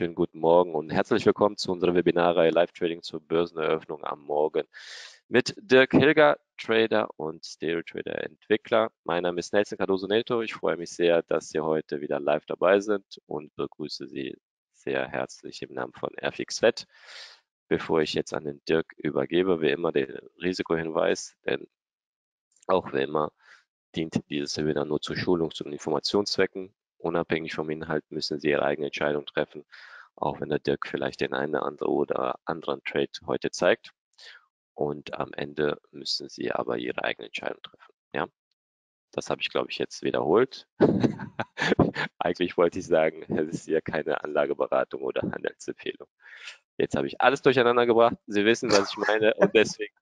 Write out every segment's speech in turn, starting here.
wunderschönen guten Morgen und herzlich willkommen zu unserer Webinarreihe Live Trading zur Börseneröffnung am Morgen mit Dirk Hilger, Trader und Stereo Trader Entwickler. Mein Name ist Nelson Cardoso Neto. Ich freue mich sehr, dass Sie heute wieder live dabei sind und begrüße Sie sehr herzlich im Namen von FXFET. Bevor ich jetzt an den Dirk übergebe, wie immer den Risikohinweis, denn auch wie immer dient dieses Webinar nur zu Schulungs- und Informationszwecken. Unabhängig vom Inhalt müssen Sie Ihre eigene Entscheidung treffen, auch wenn der Dirk vielleicht den einen oder anderen Trade heute zeigt. Und am Ende müssen Sie aber Ihre eigene Entscheidung treffen. Ja, das habe ich, glaube ich, jetzt wiederholt. Eigentlich wollte ich sagen, es ist hier keine Anlageberatung oder Handelsempfehlung. Jetzt habe ich alles durcheinander gebracht. Sie wissen, was ich meine. Und deswegen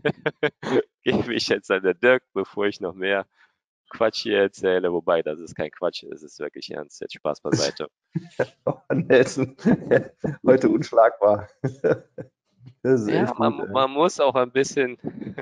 gebe ich jetzt an den Dirk, bevor ich noch mehr Quatsch hier erzähle, wobei das ist kein Quatsch, es ist wirklich ernst. Jetzt Spaß beiseite. Oh, Nelson, heute unschlagbar. Das ist Ja, echt gut. man muss auch ein bisschen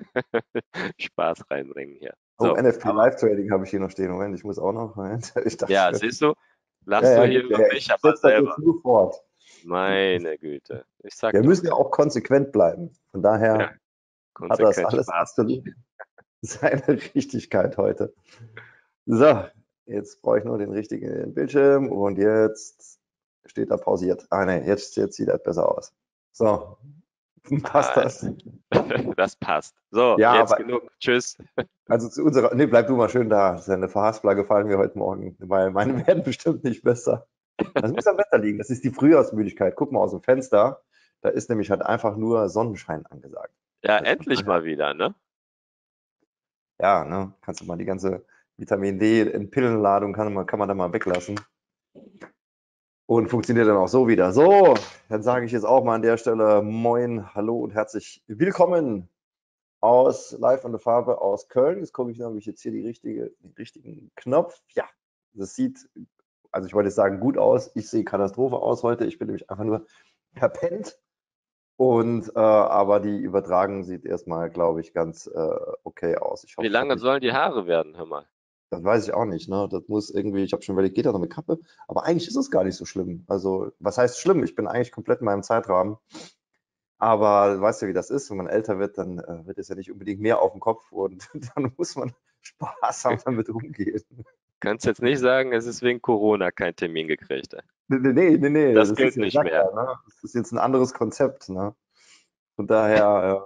Spaß reinbringen hier. Oh, So, NFP aber Live Trading habe ich hier noch stehen. Moment, ich muss auch noch. Moment. Ich dachte ja, schon. siehst du, Ja, lachst du ja, hier gut. über Ja, mich, ich aber setze das jetzt selber. nur fort. Meine Güte, ich sag Wir doch. müssen ja auch konsequent bleiben. Von Ja, daher hat das konsequent alles Spaß nicht. absolut seine Richtigkeit heute. So, jetzt brauche ich nur den richtigen Bildschirm und jetzt steht da pausiert. Ah, ne, jetzt sieht das besser aus. So, passt das? Das passt. So, Ja, jetzt aber genug. Tschüss. also zu unserer, nee, bleib du mal schön da. Seine Verhaspler gefallen mir heute Morgen, weil meine werden bestimmt nicht besser. Das muss am Wetter liegen. Das ist die Frühjahrsmüdigkeit. Guck mal aus dem Fenster. Da ist nämlich halt einfach nur Sonnenschein angesagt. Ja, Also von endlich daher, mal wieder, ne? ja, ne, kannst du mal die ganze Vitamin D in Pillenladung kann man da mal weglassen. Und funktioniert dann auch so wieder. So, dann sage ich jetzt auch mal an der Stelle Moin, Hallo und herzlich willkommen aus Live an der Farbe aus Köln. Jetzt gucke ich, habe ich jetzt hier den richtigen Knopf. Ja, das sieht, also ich wollte jetzt sagen, gut aus. Ich sehe Katastrophe aus heute. Ich bin nämlich einfach nur verpennt. Und aber die Übertragung sieht erstmal, glaube ich, ganz okay aus. Ich Wie hoffe, ich habe lange nicht. sollen die Haare werden, hör mal? Das weiß ich auch nicht, ne? Das muss irgendwie, ich habe schon überlegt, geht da noch mit Kappe? Aber eigentlich ist es gar nicht so schlimm. Also, was heißt schlimm? Ich bin eigentlich komplett in meinem Zeitrahmen. Aber du weißt ja, wie das ist, wenn man älter wird, dann wird es ja nicht unbedingt mehr auf dem Kopf und dann muss man sparsam damit umgehen. Kannst jetzt nicht sagen, es ist wegen Corona kein Termin gekriegt. Nee, Das das ist gilt ja, ich nicht sag mehr. ja, ne? Das ist jetzt ein anderes Konzept, ne? Von daher,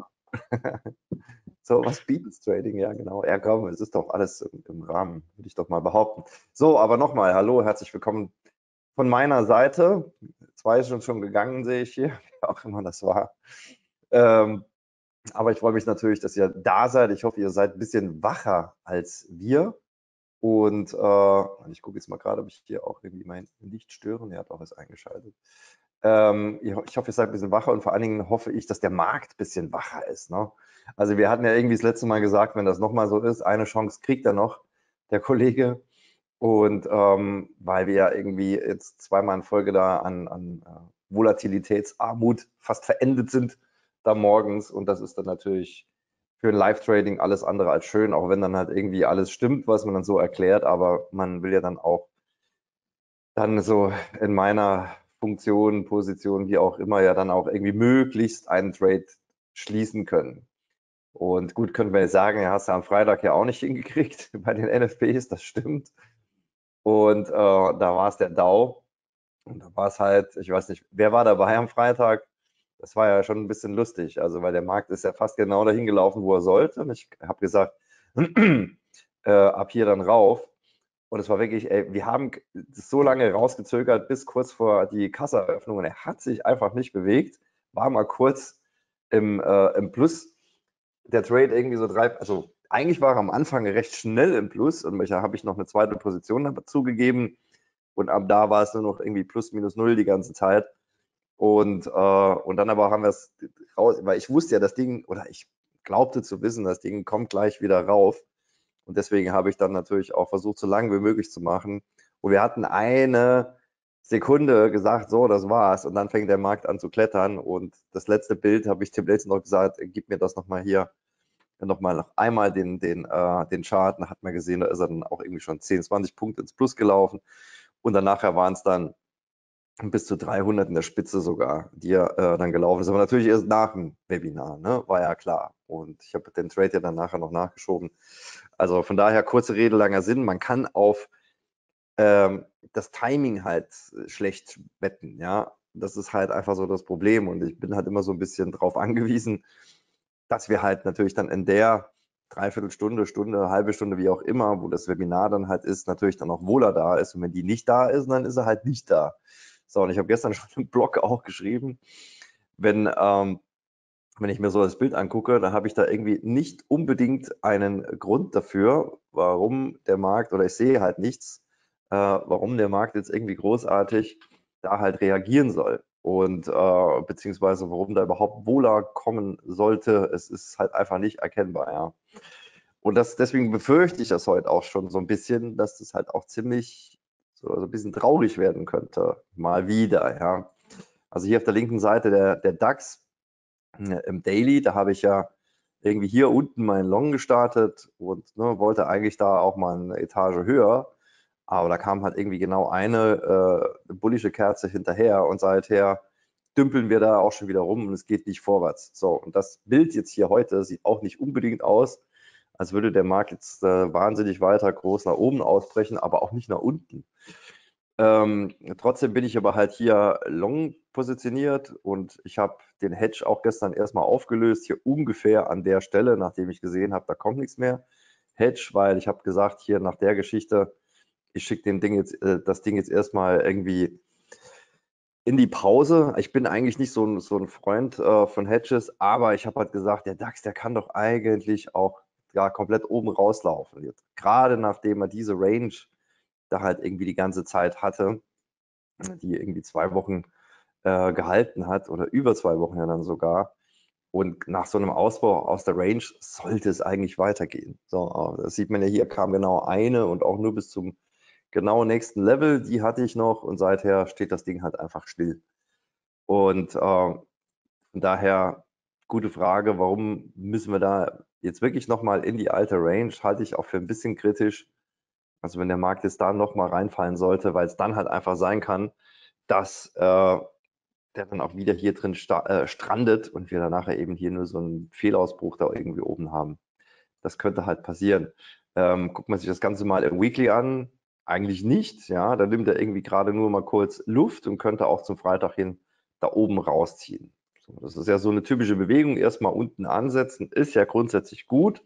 so, was bietet Trading? Ja, genau. Ja, komm, es ist doch alles im Rahmen, würde ich doch mal behaupten. So, aber nochmal, hallo, herzlich willkommen von meiner Seite. 2 sind schon gegangen, sehe ich hier, wie auch immer das war. Aber ich freue mich natürlich, dass ihr da seid. Ich hoffe, ihr seid ein bisschen wacher als wir. Und ich gucke jetzt mal gerade, ob ich hier auch irgendwie mein Licht stören. Er hat auch was eingeschaltet. Ich hoffe, ihr seid ein bisschen wacher und vor allen Dingen hoffe ich, dass der Markt ein bisschen wacher ist. Ne? Also wir hatten ja irgendwie das letzte Mal gesagt, wenn das nochmal so ist, eine Chance kriegt er noch, der Kollege. Und weil wir ja irgendwie jetzt zweimal in Folge da an Volatilitätsarmut fast verendet sind, da morgens. Und das ist dann natürlich für ein Live-Trading alles andere als schön, auch wenn dann halt irgendwie alles stimmt, was man dann so erklärt. Aber man will ja dann auch dann so in meiner Funktion, Position, wie auch immer, ja dann auch irgendwie möglichst einen Trade schließen können. Und gut, können wir jetzt sagen, ja, hast du am Freitag ja auch nicht hingekriegt bei den NFPs, das stimmt. Und da war es der Dow. Und da war es halt, ich weiß nicht, wer war dabei am Freitag? Das war ja schon ein bisschen lustig. Also, weil der Markt ist ja fast genau dahin gelaufen, wo er sollte. Und ich habe gesagt, ab hier dann rauf. Und es war wirklich, ey, wir haben das so lange rausgezögert bis kurz vor die Kassaeröffnung und er hat sich einfach nicht bewegt. War mal kurz im Plus. Der Trade irgendwie so also eigentlich war er am Anfang recht schnell im Plus und da habe ich noch eine zweite Position dazu gegeben. Und ab da war es nur noch irgendwie plus minus null die ganze Zeit. Und dann aber haben wir es raus, weil ich wusste ja, das Ding, oder ich glaubte zu wissen, das Ding kommt gleich wieder rauf. Und deswegen habe ich dann natürlich auch versucht, so lange wie möglich zu machen. Und wir hatten eine Sekunde gesagt, so, das war's. Und dann fängt der Markt an zu klettern. Und das letzte Bild habe ich Tim Nelson noch gesagt, gib mir das nochmal hier, nochmal noch einmal den Chart. Da hat man gesehen, da ist er dann auch irgendwie schon 10, 20 Punkte ins Plus gelaufen. Und dann nachher waren es dann bis zu 300 in der Spitze sogar, die dann gelaufen ist. Aber natürlich erst nach dem Webinar, ne? War ja klar. Und ich habe den Trade ja dann nachher noch nachgeschoben. Also von daher kurze Rede, langer Sinn. Man kann auf das Timing halt schlecht wetten, ja. Das ist halt einfach so das Problem. Und ich bin halt immer so ein bisschen drauf angewiesen, dass wir halt natürlich dann in der Dreiviertelstunde, Stunde, halbe Stunde, wie auch immer, wo das Webinar dann halt ist, natürlich dann auch Wohler da ist. Und wenn die nicht da ist, dann ist er halt nicht da. So, und ich habe gestern schon im Blog auch geschrieben, wenn ich mir so das Bild angucke, dann habe ich da irgendwie nicht unbedingt einen Grund dafür, warum der Markt, oder ich sehe halt nichts, warum der Markt jetzt irgendwie großartig da halt reagieren soll. Und beziehungsweise warum da überhaupt Wohler kommen sollte, es ist halt einfach nicht erkennbar, ja. Und deswegen befürchte ich das heute auch schon so ein bisschen, dass das halt auch ziemlich so ein bisschen traurig werden könnte. Mal wieder, ja. Also hier auf der linken Seite der DAX im Daily, da habe ich ja irgendwie hier unten meinen Long gestartet und ne, wollte eigentlich da auch mal eine Etage höher. Aber da kam halt irgendwie genau eine bullische Kerze hinterher und seither dümpeln wir da auch schon wieder rum und es geht nicht vorwärts. So, und das Bild jetzt hier heute sieht auch nicht unbedingt aus, als würde der Markt jetzt wahnsinnig weiter groß nach oben ausbrechen, aber auch nicht nach unten. Trotzdem bin ich aber halt hier long positioniert und ich habe den Hedge auch gestern erstmal aufgelöst, hier ungefähr an der Stelle, nachdem ich gesehen habe, da kommt nichts mehr. Hedge, weil ich habe gesagt, hier nach der Geschichte, ich schicke dem Ding jetzt, das Ding jetzt erstmal irgendwie in die Pause. Ich bin eigentlich nicht so ein Freund von Hedges, aber ich habe halt gesagt, der DAX, der kann doch eigentlich auch ja, komplett oben rauslaufen. Jetzt, gerade nachdem er diese Range da halt irgendwie die ganze Zeit hatte, die irgendwie 2 Wochen gehalten hat oder über 2 Wochen ja dann sogar. Und nach so einem Ausbau aus der Range sollte es eigentlich weitergehen. So, das sieht man ja hier, kam genau eine und auch nur bis zum genau nächsten Level, die hatte ich noch und seither steht das Ding halt einfach still. Und von daher, gute Frage, warum müssen wir da jetzt wirklich nochmal in die alte Range, halte ich auch für ein bisschen kritisch. Also wenn der Markt jetzt da nochmal reinfallen sollte, weil es dann halt einfach sein kann, dass der dann auch wieder hier drin strandet und wir dann nachher eben hier nur so einen Fehlausbruch da irgendwie oben haben. Das könnte halt passieren. Guckt man sich das Ganze mal im Weekly an, eigentlich nicht, ja, da nimmt er irgendwie gerade nur mal kurz Luft und könnte auch zum Freitag hin da oben rausziehen. So, das ist ja so eine typische Bewegung, erstmal unten ansetzen, ist ja grundsätzlich gut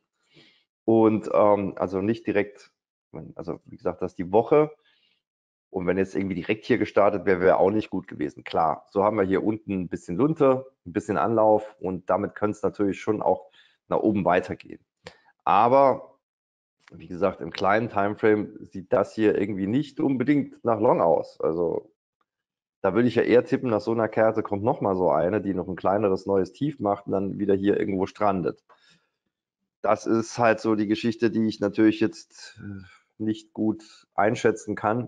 und also nicht direkt, also wie gesagt, das ist die Woche, und wenn jetzt irgendwie direkt hier gestartet wäre, wäre auch nicht gut gewesen. Klar, so haben wir hier unten ein bisschen Lunte, ein bisschen Anlauf und damit könnte es natürlich schon auch nach oben weitergehen. Aber wie gesagt, im kleinen Timeframe sieht das hier irgendwie nicht unbedingt nach Long aus. Also da würde ich ja eher tippen, nach so einer Kerze kommt nochmal so eine, die noch ein kleineres neues Tief macht und dann wieder hier irgendwo strandet. Das ist halt so die Geschichte, die ich natürlich jetzt nicht gut einschätzen kann.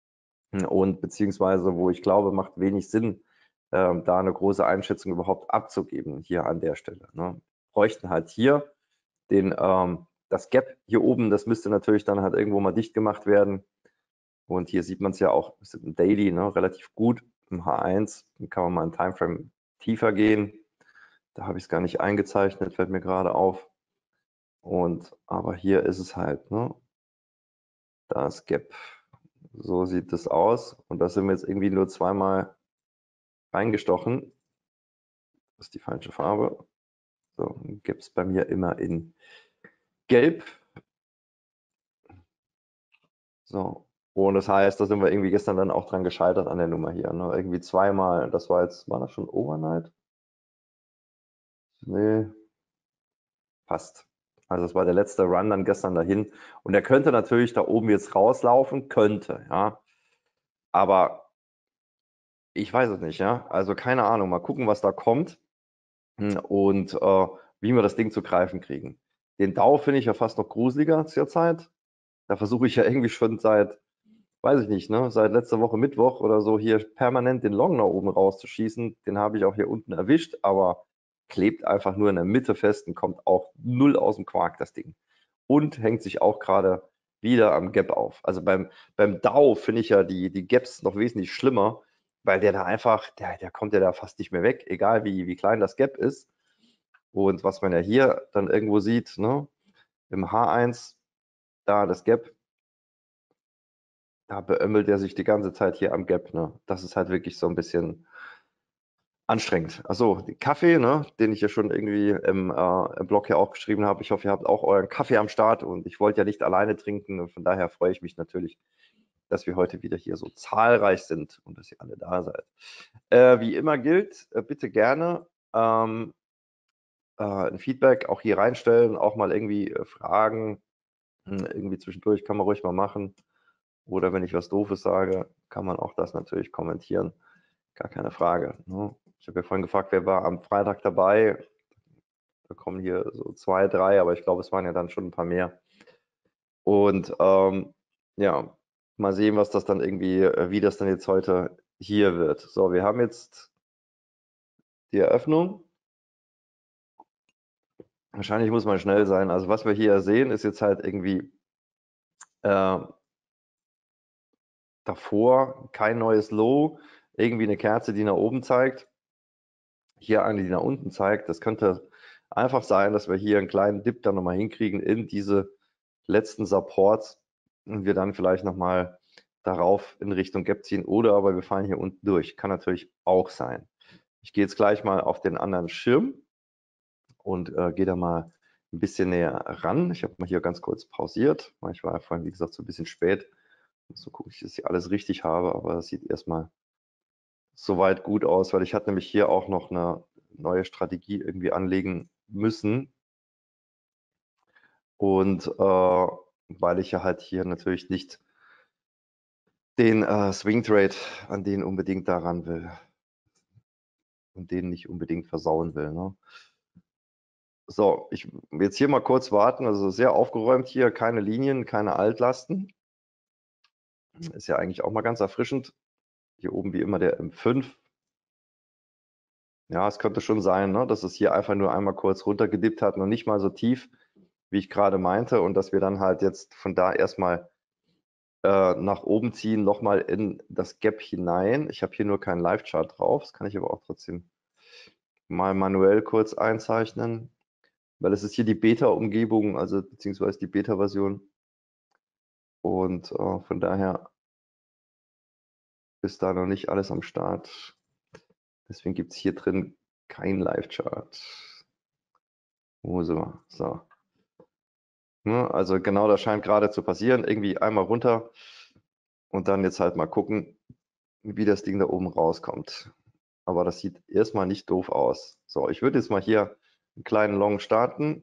Und beziehungsweise, wo ich glaube, macht wenig Sinn, da eine große Einschätzung überhaupt abzugeben hier an der Stelle. Ne? Bräuchten halt hier das Gap hier oben, das müsste natürlich dann halt irgendwo mal dicht gemacht werden. Und hier sieht man es ja auch im Daily ne, relativ gut im H1. Dann kann man mal im Timeframe tiefer gehen. Da habe ich es gar nicht eingezeichnet, fällt mir gerade auf. Aber hier ist es halt, ne? Das Gap. So sieht es aus. Und da sind wir jetzt irgendwie nur zweimal reingestochen. Das ist die falsche Farbe. So, gibt es bei mir immer in Gelb. So, und das heißt, da sind wir irgendwie gestern dann auch dran gescheitert an der Nummer hier. Ne? Irgendwie zweimal. Das war jetzt, war das schon Overnight? Nee, passt. Also es war der letzte Run dann gestern dahin. Und der könnte natürlich da oben jetzt rauslaufen, könnte, ja. Aber ich weiß es nicht, ja. Also keine Ahnung. Mal gucken, was da kommt. Und wie wir das Ding zu greifen kriegen. Den Dow finde ich ja fast noch gruseliger zurzeit. Da versuche ich ja irgendwie schon seit, weiß ich nicht, ne, seit letzter Woche Mittwoch oder so hier permanent den Long nach oben rauszuschießen. Den habe ich auch hier unten erwischt, aber klebt einfach nur in der Mitte fest und kommt auch null aus dem Quark, das Ding. Und hängt sich auch gerade wieder am Gap auf. Also beim Dow finde ich ja die Gaps noch wesentlich schlimmer, weil der da einfach, der kommt ja da fast nicht mehr weg, egal wie klein das Gap ist. Und was man ja hier dann irgendwo sieht, ne, im H1, da das Gap, da beömmelt er sich die ganze Zeit hier am Gap. Ne? Das ist halt wirklich so ein bisschen anstrengend. Also Kaffee, ne, den ich ja schon irgendwie im Blog ja auch geschrieben habe. Ich hoffe, ihr habt auch euren Kaffee am Start und ich wollte ja nicht alleine trinken. Und von daher freue ich mich natürlich, dass wir heute wieder hier so zahlreich sind und dass ihr alle da seid. Wie immer gilt, bitte gerne ein Feedback auch hier reinstellen, auch mal irgendwie Fragen, irgendwie zwischendurch kann man ruhig mal machen. Oder wenn ich was Doofes sage, kann man auch das natürlich kommentieren. Gar keine Frage. Ne? Ich habe ja vorhin gefragt, wer war am Freitag dabei. Da kommen hier so 2, 3, aber ich glaube, es waren ja dann schon ein paar mehr. Und ja, mal sehen, was das dann irgendwie, wie das dann jetzt heute hier wird. So, wir haben jetzt die Eröffnung. Wahrscheinlich muss man schnell sein. Also was wir hier sehen, ist jetzt halt irgendwie davor kein neues Low, irgendwie eine Kerze, die nach oben zeigt. Hier eine, die nach unten zeigt. Das könnte einfach sein, dass wir hier einen kleinen Dip dann nochmal hinkriegen in diese letzten Supports und wir dann vielleicht nochmal darauf in Richtung Gap ziehen oder aber wir fallen hier unten durch. Kann natürlich auch sein. Ich gehe jetzt gleich mal auf den anderen Schirm und gehe da mal ein bisschen näher ran. Ich habe mal hier ganz kurz pausiert. Ich war ja vorhin, wie gesagt, so ein bisschen spät. So gucke ich, dass ich alles richtig habe, aber das sieht erstmal soweit gut aus, weil ich hatte nämlich hier auch noch eine neue Strategie irgendwie anlegen müssen. Und weil ich ja halt hier natürlich nicht den Swing Trade an den unbedingt daran will und den nicht unbedingt versauen will. Ne? So, ich will jetzt hier mal kurz warten, also sehr aufgeräumt hier, keine Linien, keine Altlasten. Ist ja eigentlich auch mal ganz erfrischend. Hier oben wie immer der M5. Ja, es könnte schon sein, ne, dass es hier einfach nur einmal kurz runtergedippt hat, noch nicht mal so tief, wie ich gerade meinte, und dass wir dann halt jetzt von da erstmal nach oben ziehen, nochmal in das Gap hinein. Ich habe hier nur keinen Live-Chart drauf, das kann ich aber auch trotzdem mal manuell kurz einzeichnen, weil es ist hier die Beta-Umgebung, also beziehungsweise die Beta-Version. Und von daher ist da noch nicht alles am Start. Deswegen gibt es hier drin kein Live-Chart. Wo sind wir? So. Ne, also genau das scheint gerade zu passieren. Irgendwie einmal runter und dann jetzt halt mal gucken, wie das Ding da oben rauskommt. Aber das sieht erstmal nicht doof aus. So, ich würde jetzt mal hier einen kleinen Long starten.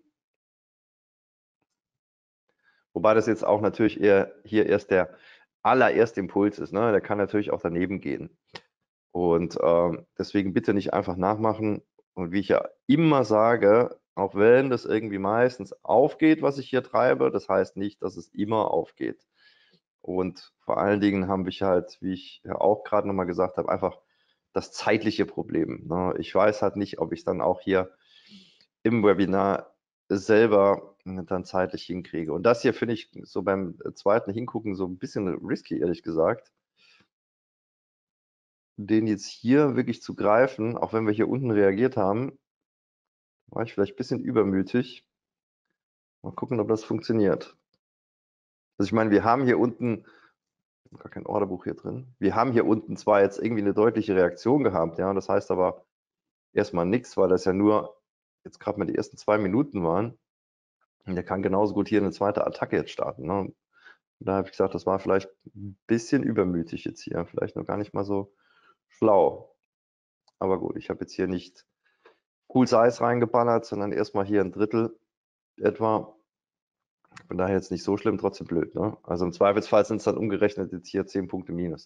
Wobei das jetzt auch natürlich eher hier erst der allererste Impuls ist. Ne? Der kann natürlich auch daneben gehen. Und deswegen bitte nicht einfach nachmachen. Und wie ich ja immer sage, auch wenn das irgendwie meistens aufgeht, was ich hier treibe, das heißt nicht, dass es immer aufgeht. Und vor allen Dingen habe ich halt, wie ich ja auch gerade nochmal gesagt habe, einfach das zeitliche Problem. Ne? Ich weiß halt nicht, ob ich es dann auch hier im Webinar selber dann zeitlich hinkriege. Und das hier finde ich so beim zweiten Hingucken so ein bisschen risky, ehrlich gesagt. Den jetzt hier wirklich zu greifen, auch wenn wir hier unten reagiert haben, war ich vielleicht ein bisschen übermütig. Mal gucken, ob das funktioniert. Also ich meine, wir haben hier unten, gar kein Orderbuch hier drin, wir haben hier unten zwar jetzt irgendwie eine deutliche Reaktion gehabt, ja, das heißt aber erstmal nichts, weil das ja nur jetzt gerade mal die ersten 2 Minuten waren. Und der kann genauso gut hier eine zweite Attacke jetzt starten. Ne? Und da habe ich gesagt, das war vielleicht ein bisschen übermütig jetzt hier, vielleicht noch gar nicht mal so schlau. Aber gut, ich habe jetzt hier nicht Full Size reingeballert, sondern erstmal hier ein Drittel etwa. Von daher jetzt nicht so schlimm, trotzdem blöd. Ne? Also im Zweifelsfall sind es dann umgerechnet jetzt hier 10 Punkte minus.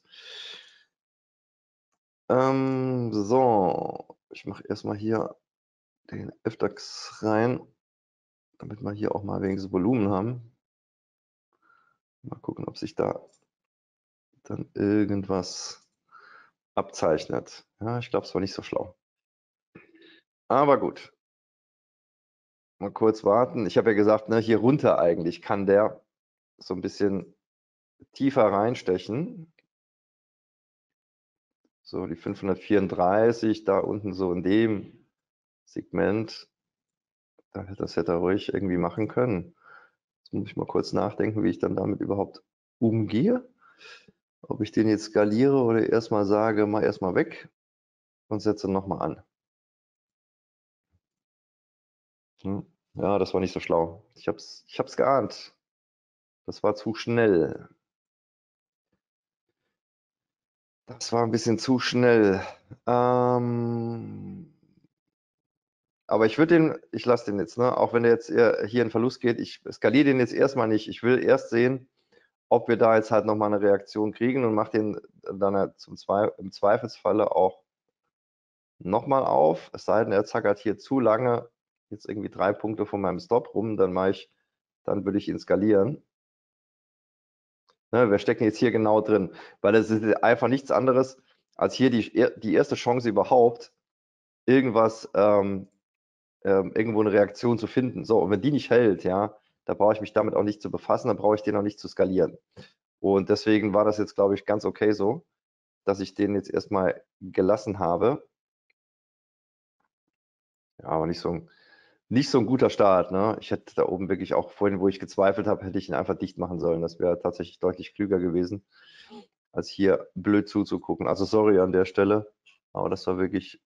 So, ich mache erstmal hier den FDAX rein, damit wir hier auch mal wenigstens Volumen haben. Mal gucken, ob sich da dann irgendwas abzeichnet. Ja, ich glaube, es war nicht so schlau. Aber gut. Mal kurz warten. Ich habe ja gesagt, ne, hier runter eigentlich kann der so ein bisschen tiefer reinstechen. So, die 534, da unten so in dem Segment, das hätte er ruhig irgendwie machen können. Jetzt muss ich mal kurz nachdenken, wie ich dann damit überhaupt umgehe. Ob ich den jetzt skaliere oder erstmal sage, mal erstmal weg und setze nochmal an. Ja, das war nicht so schlau. Ich hab's geahnt. Das war zu schnell. Das war ein bisschen zu schnell. Aber ich lasse den jetzt, ne? Auch wenn der jetzt hier in Verlust geht, ich skaliere den jetzt erstmal nicht. Ich will erst sehen, ob wir da jetzt halt nochmal eine Reaktion kriegen und mache den dann halt im Zweifelsfalle auch nochmal auf. Es sei denn, er zackert hier zu lange, jetzt irgendwie 3 Punkte von meinem Stop rum, dann würde ich ihn skalieren. Ne, wir stecken jetzt hier genau drin, weil das ist einfach nichts anderes als hier die erste Chance überhaupt, irgendwas, irgendwo eine Reaktion zu finden. So, und wenn die nicht hält, ja, da brauche ich mich damit auch nicht zu befassen, dann brauche ich den auch nicht zu skalieren. Und deswegen war das jetzt, glaube ich, ganz okay so, dass ich den jetzt erstmal gelassen habe. Ja, aber nicht so ein guter Start. Ne? Ich hätte da oben wirklich auch vorhin, wo ich gezweifelt habe, hätte ich ihn einfach dicht machen sollen. Das wäre tatsächlich deutlich klüger gewesen, als hier blöd zuzugucken. Also sorry an der Stelle, aber das war wirklich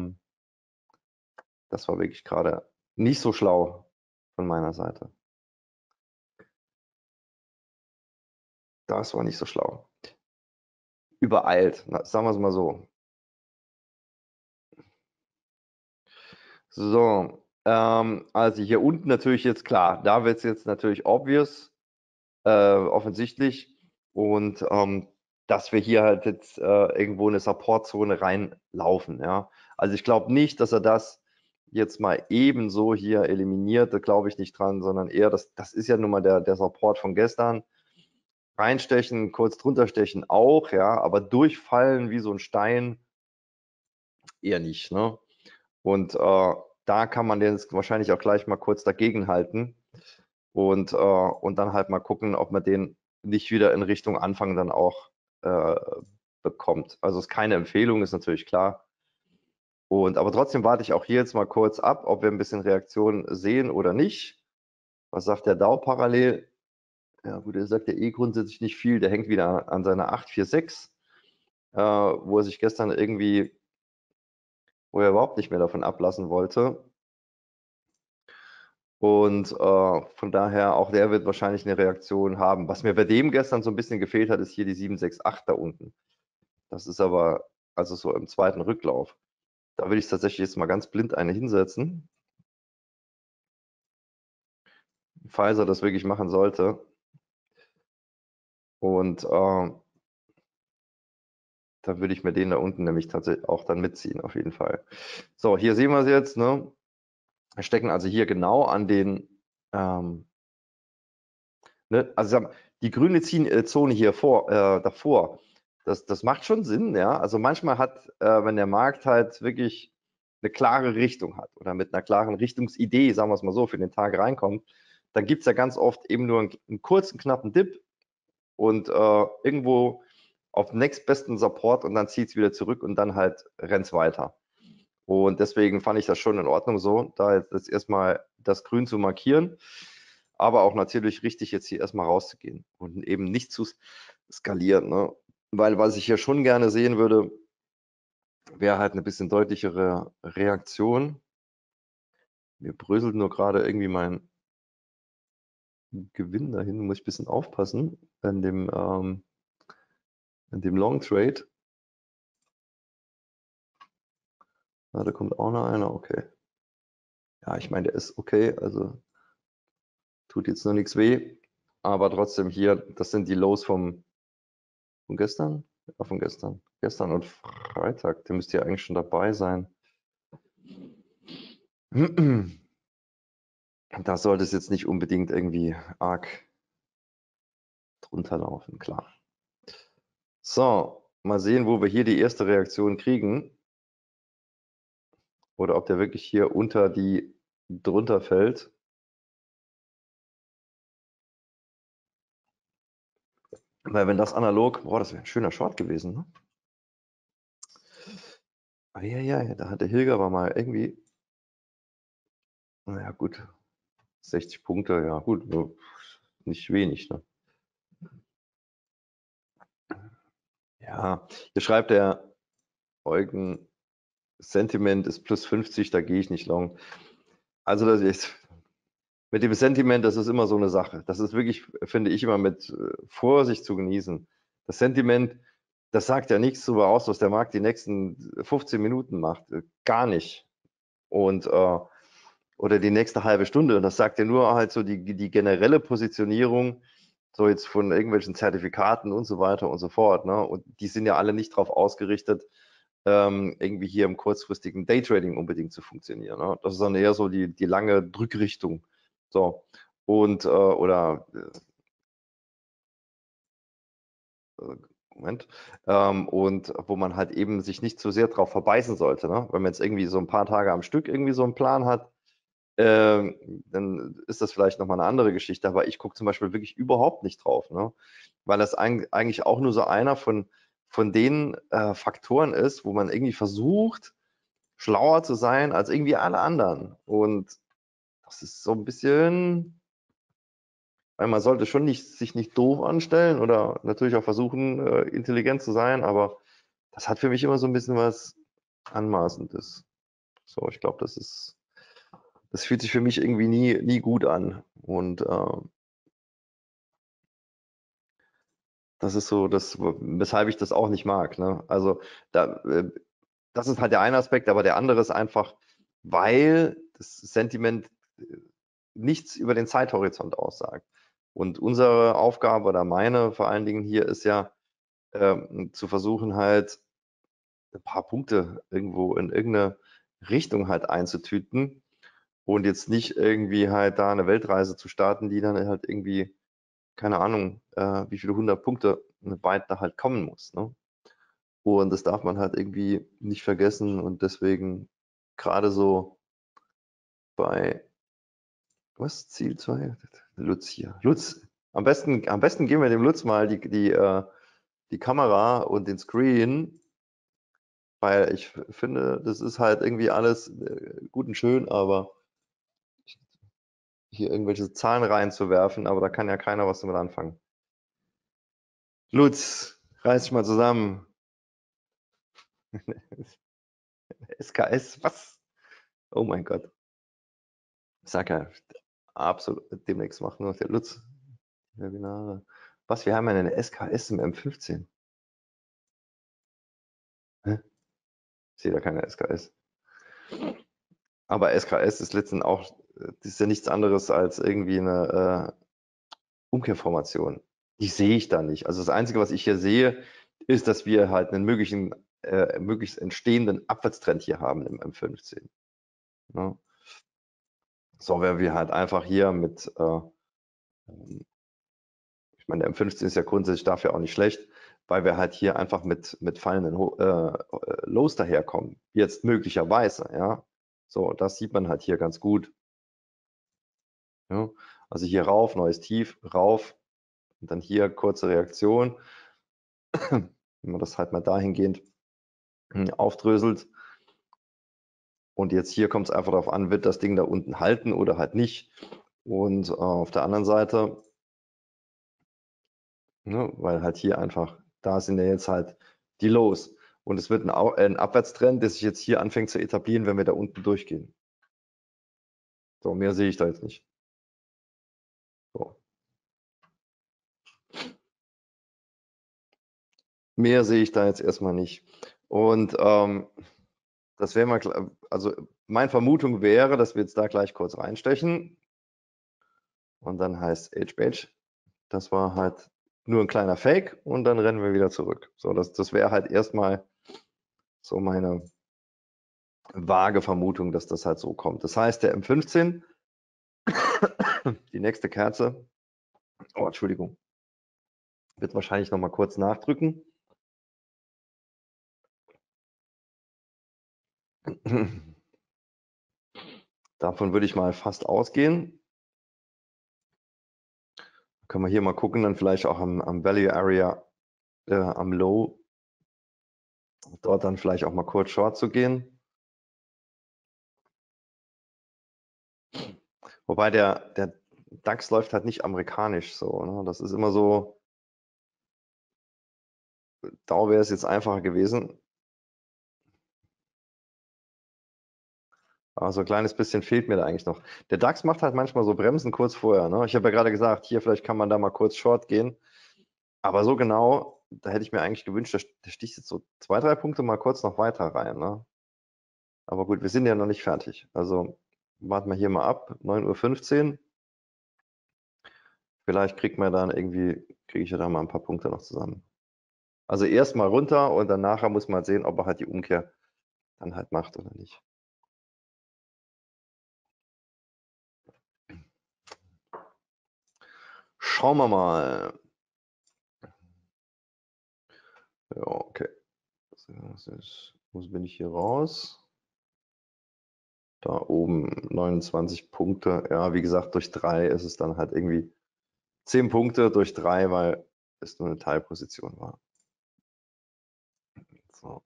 gerade nicht so schlau von meiner Seite. Das war nicht so schlau. Übereilt, sagen wir es mal so. So, also hier unten natürlich jetzt klar, da wird es jetzt natürlich offensichtlich und dass wir hier halt jetzt irgendwo in eine Supportzone reinlaufen. Ja? Also ich glaube nicht, dass er das jetzt mal ebenso hier eliminiert, da glaube ich nicht dran, sondern eher, das ist ja nun mal der Support von gestern. Reinstechen, kurz drunter stechen auch, ja, aber durchfallen wie so ein Stein eher nicht. Ne? Und da kann man den jetzt wahrscheinlich auch gleich mal kurz dagegen halten und dann halt mal gucken, ob man den nicht wieder in Richtung Anfang dann auch bekommt. Also ist keine Empfehlung, ist natürlich klar. Aber trotzdem warte ich auch hier jetzt mal kurz ab, ob wir ein bisschen Reaktion sehen oder nicht. Was sagt der DAO parallel? Ja gut, er sagt ja eh grundsätzlich nicht viel. Der hängt wieder an seiner 846, wo er sich gestern irgendwie, wo er überhaupt nicht mehr davon ablassen wollte. Und von daher, auch der wird wahrscheinlich eine Reaktion haben. Was mir bei dem gestern so ein bisschen gefehlt hat, ist hier die 768 da unten. Das ist aber also so im zweiten Rücklauf. Da will ich tatsächlich jetzt mal ganz blind eine hinsetzen. Pfizer das wirklich machen sollte. Und dann würde ich mir den da unten nämlich tatsächlich auch dann mitziehen, auf jeden Fall. So, hier sehen wir es jetzt. Ne? Wir stecken also hier genau an den, ne? Also die grüne Zone hier davor, das macht schon Sinn. Ja? Also manchmal wenn der Markt halt wirklich eine klare Richtung hat oder mit einer klaren Richtungsidee, sagen wir es mal so, für den Tag reinkommt, dann gibt es ja ganz oft eben nur einen kurzen, knappen Dip und irgendwo auf den nächstbesten Support und dann zieht es wieder zurück und dann halt rennt es weiter. Und deswegen fand ich das schon in Ordnung so, da jetzt erstmal das Grün zu markieren, aber auch natürlich richtig jetzt hier erstmal rauszugehen und eben nicht zu skalieren. Ne? Weil was ich hier schon gerne sehen würde, wäre halt eine bisschen deutlichere Reaktion. Mir bröselt nur gerade irgendwie mein Gewinn dahin, muss ich ein bisschen aufpassen in dem Long Trade. Da kommt auch noch einer, okay. Ja, ich meine, der ist okay, also tut jetzt noch nichts weh, aber trotzdem hier, das sind die Lows von gestern? Ja, von gestern. Gestern und Freitag, der müsste ja eigentlich schon dabei sein. Da sollte es jetzt nicht unbedingt irgendwie arg drunter laufen, klar. So, mal sehen, wo wir hier die erste Reaktion kriegen. Oder ob der wirklich hier unter die drunter fällt. Weil wenn das analog, boah, das wäre ein schöner Short gewesen. Ne? Ja, da hatte Hilger aber mal irgendwie, naja gut, 60 Punkte, ja gut, nicht wenig, ne? Ja, hier schreibt der Eugen, Sentiment ist plus 50, da gehe ich nicht long. Also das ist, mit dem Sentiment, das ist immer so eine Sache. Das ist wirklich, finde ich, immer mit Vorsicht zu genießen. Das Sentiment, das sagt ja nichts darüber aus, was der Markt die nächsten 15 Minuten macht. Gar nicht. Und oder die nächste halbe Stunde. Und das sagt ja nur halt so die generelle Positionierung, so jetzt von irgendwelchen Zertifikaten und so weiter und so fort. Ne? Und die sind ja alle nicht darauf ausgerichtet, irgendwie hier im kurzfristigen Daytrading unbedingt zu funktionieren. Ne? Das ist dann eher so die lange Drückrichtung. So. Und oder Moment, und wo man halt eben sich nicht zu sehr drauf verbeißen sollte. Ne? Wenn man jetzt irgendwie so ein paar Tage am Stück irgendwie so einen Plan hat, dann ist das vielleicht nochmal eine andere Geschichte. Aber ich gucke zum Beispiel wirklich überhaupt nicht drauf, ne? Weil das eigentlich auch nur so einer von den Faktoren ist, wo man irgendwie versucht, schlauer zu sein als irgendwie alle anderen. Und das ist so ein bisschen, weil man sollte schon sich nicht doof anstellen oder natürlich auch versuchen, intelligent zu sein, aber das hat für mich immer so ein bisschen was Anmaßendes. So, ich glaube, das fühlt sich für mich irgendwie nie gut an. Und das ist so das, weshalb ich das auch nicht mag. Ne? Also da, das ist halt der eine Aspekt, aber der andere ist einfach, weil das Sentiment nichts über den Zeithorizont aussagt. Und unsere Aufgabe oder meine vor allen Dingen hier ist ja, zu versuchen halt ein paar Punkte irgendwo in irgendeine Richtung halt einzutüten und jetzt nicht irgendwie halt da eine Weltreise zu starten, die dann halt irgendwie, keine Ahnung, wie viele 100 Punkte weit da halt kommen muss. Ne? Und das darf man halt irgendwie nicht vergessen und deswegen gerade so bei, was, Ziel 2? Lutz hier. Lutz, am besten geben wir dem Lutz mal die Kamera und den Screen, weil ich finde, das ist halt irgendwie alles gut und schön, aber hier irgendwelche Zahlen reinzuwerfen, aber da kann ja keiner was damit anfangen. Lutz, reiß dich mal zusammen. SKS, was? Oh mein Gott. Ich sag ja, absolut, demnächst macht nur noch der Lutz Webinare. Was, wir haben ja eine SKS im M15. Hä? Ich sehe da keine SKS. Aber SKS ist letztendlich auch, das ist ja nichts anderes als irgendwie eine Umkehrformation. Die sehe ich da nicht. Also das Einzige, was ich hier sehe, ist, dass wir halt einen möglichst entstehenden Abwärtstrend hier haben im M15. Ne? So, wenn wir halt einfach hier mit, ich meine, der M15 ist ja grundsätzlich dafür auch nicht schlecht, weil wir halt hier einfach mit fallenden Lows daherkommen. Jetzt möglicherweise, ja. So, das sieht man halt hier ganz gut. Ja? Also hier rauf, neues Tief, rauf und dann hier kurze Reaktion. Wenn man das halt mal dahingehend aufdröselt. Und jetzt hier kommt es einfach darauf an, wird das Ding da unten halten oder halt nicht. Und auf der anderen Seite, ne, weil halt hier einfach, da sind ja jetzt halt die Lows. Und es wird ein Abwärtstrend, der sich jetzt hier anfängt zu etablieren, wenn wir da unten durchgehen. So, mehr sehe ich da jetzt nicht. So. Mehr sehe ich da jetzt erstmal nicht. Und das wäre mal, also meine Vermutung wäre, dass wir jetzt da gleich kurz reinstechen. Und dann heißt HBH, das war halt nur ein kleiner Fake und dann rennen wir wieder zurück. So, das wäre halt erstmal so meine vage Vermutung, dass das halt so kommt. Das heißt, der M15, die nächste Kerze, oh, Entschuldigung, wird wahrscheinlich noch mal kurz nachdrücken. Davon würde ich mal fast ausgehen. Können wir hier mal gucken, dann vielleicht auch am Value Area, am Low dort dann vielleicht auch mal kurz Short zu gehen. Wobei der DAX läuft halt nicht amerikanisch so. Ne? Das ist immer so, da wäre es jetzt einfacher gewesen. Aber so ein kleines bisschen fehlt mir da eigentlich noch. Der DAX macht halt manchmal so Bremsen kurz vorher. Ne? Ich habe ja gerade gesagt, hier vielleicht kann man da mal kurz Short gehen. Aber so genau, da hätte ich mir eigentlich gewünscht, der sticht jetzt so 2, 3 Punkte mal kurz noch weiter rein. Ne? Aber gut, wir sind ja noch nicht fertig. Also warten wir hier mal ab, 9:15 Uhr. Vielleicht kriegt man dann irgendwie, kriege ich ja da mal ein paar Punkte noch zusammen. Also erst mal runter und dann nachher muss man sehen, ob er halt die Umkehr dann halt macht oder nicht. Schauen wir mal. Ja, okay. Wo bin ich hier raus? Da oben 29 Punkte. Ja, wie gesagt, durch 3 ist es dann halt irgendwie 10 Punkte durch 3, weil es nur eine Teilposition war. So.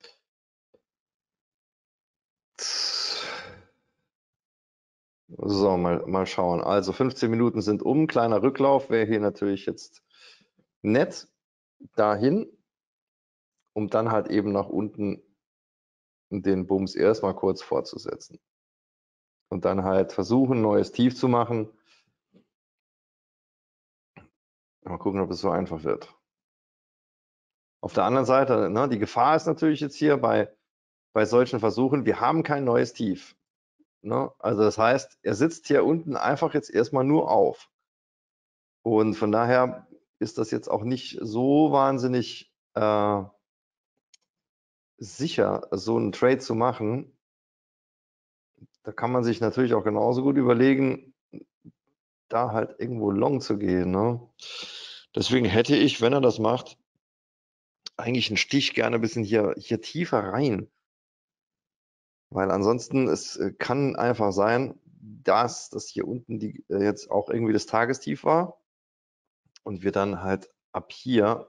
So, mal schauen. Also 15 Minuten sind um. Kleiner Rücklauf wäre hier natürlich jetzt nett. Dahin, um dann halt eben nach unten den Bums erstmal kurz fortzusetzen. Und dann halt versuchen, neues Tief zu machen. Mal gucken, ob es so einfach wird. Auf der anderen Seite, ne, die Gefahr ist natürlich jetzt hier bei solchen Versuchen, wir haben kein neues Tief. Ne? Also das heißt, er sitzt hier unten einfach jetzt erstmal nur auf. Und von daher ist das jetzt auch nicht so wahnsinnig sicher, so einen Trade zu machen. Da kann man sich natürlich auch genauso gut überlegen, da halt irgendwo long zu gehen. Ne? Deswegen hätte ich, wenn er das macht, eigentlich einen Stich gerne ein bisschen hier tiefer rein. Weil ansonsten, es kann einfach sein, dass das hier unten jetzt auch irgendwie das Tagestief war und wir dann halt ab hier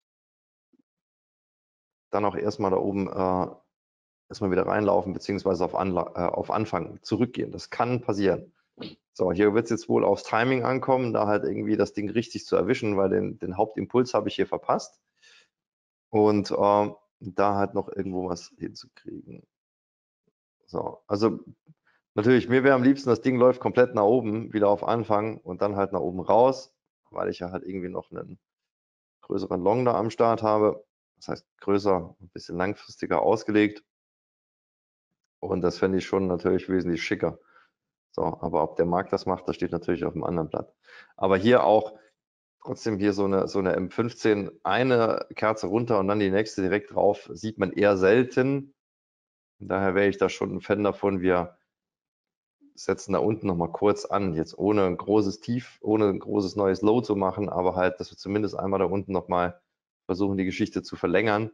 dann auch erstmal da oben erstmal wieder reinlaufen, beziehungsweise auf Anfang zurückgehen. Das kann passieren. So, hier wird es jetzt wohl aufs Timing ankommen, da halt irgendwie das Ding richtig zu erwischen, weil den Hauptimpuls habe ich hier verpasst. Und da halt noch irgendwo was hinzukriegen. So, also natürlich, mir wäre am liebsten, das Ding läuft komplett nach oben, wieder auf Anfang und dann halt nach oben raus, weil ich ja halt irgendwie noch einen größeren Long da am Start habe. Das heißt, größer, ein bisschen langfristiger ausgelegt. Und das fände ich schon natürlich wesentlich schicker. So, aber ob der Markt das macht, das steht natürlich auf dem anderen Blatt. Aber hier auch trotzdem hier so eine M15, eine Kerze runter und dann die nächste direkt drauf, sieht man eher selten. Daher wäre ich da schon ein Fan davon. Wir setzen da unten nochmal kurz an, jetzt ohne ein großes Tief, ohne ein großes neues Low zu machen, aber halt, dass wir zumindest einmal da unten nochmal versuchen, die Geschichte zu verlängern,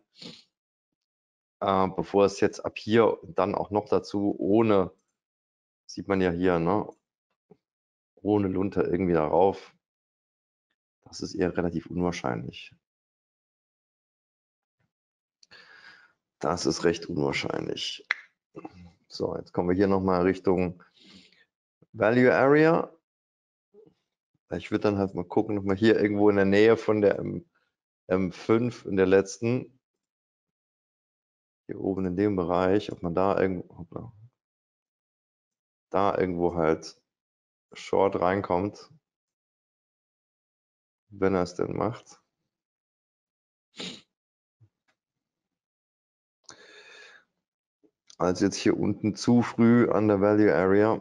bevor es jetzt ab hier dann auch noch dazu ohne, sieht man ja hier, ne, ohne Lunte irgendwie darauf. Das ist eher relativ unwahrscheinlich. Das ist recht unwahrscheinlich. So, jetzt kommen wir hier nochmal Richtung Value Area. Ich würde dann halt mal gucken, nochmal hier irgendwo in der Nähe von der M5 in der letzten, hier oben in dem Bereich, ob man da irgendwo halt Short reinkommt, wenn er es denn macht. Also jetzt hier unten zu früh an der Value Area.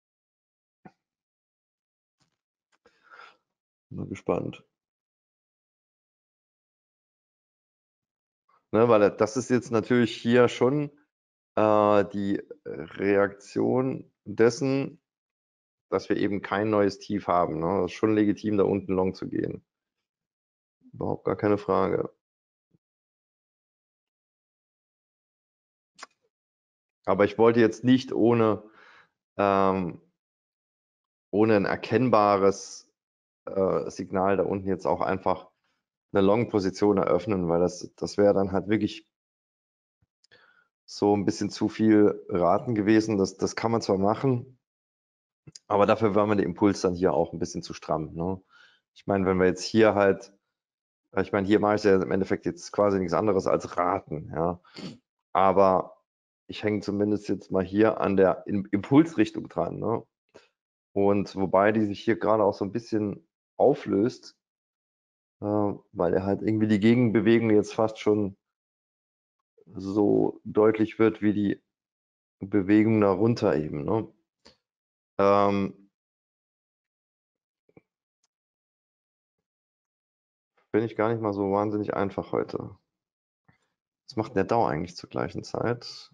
Bin gespannt. Ne, weil das ist jetzt natürlich hier schon die Reaktion dessen, dass wir eben kein neues Tief haben. Ne? Das ist schon legitim, da unten long zu gehen. Überhaupt gar keine Frage. Aber ich wollte jetzt nicht ohne ein erkennbares Signal da unten jetzt auch einfach eine Long-Position eröffnen, weil das wäre dann halt wirklich so ein bisschen zu viel Raten gewesen. Das kann man zwar machen, aber dafür war mir der Impuls dann hier auch ein bisschen zu stramm. Ne? Ich meine, wenn wir jetzt hier halt, ich meine, hier mache ich ja im Endeffekt jetzt quasi nichts anderes als Raten, ja. Aber ich hänge zumindest jetzt mal hier an der Impulsrichtung dran, ne? Und wobei die sich hier gerade auch so ein bisschen auflöst, weil er halt irgendwie die Gegenbewegung jetzt fast schon so deutlich wird wie die Bewegung darunter eben, ne? Bin ich gar nicht mal so wahnsinnig einfach heute. Was macht denn der DAO eigentlich zur gleichen Zeit?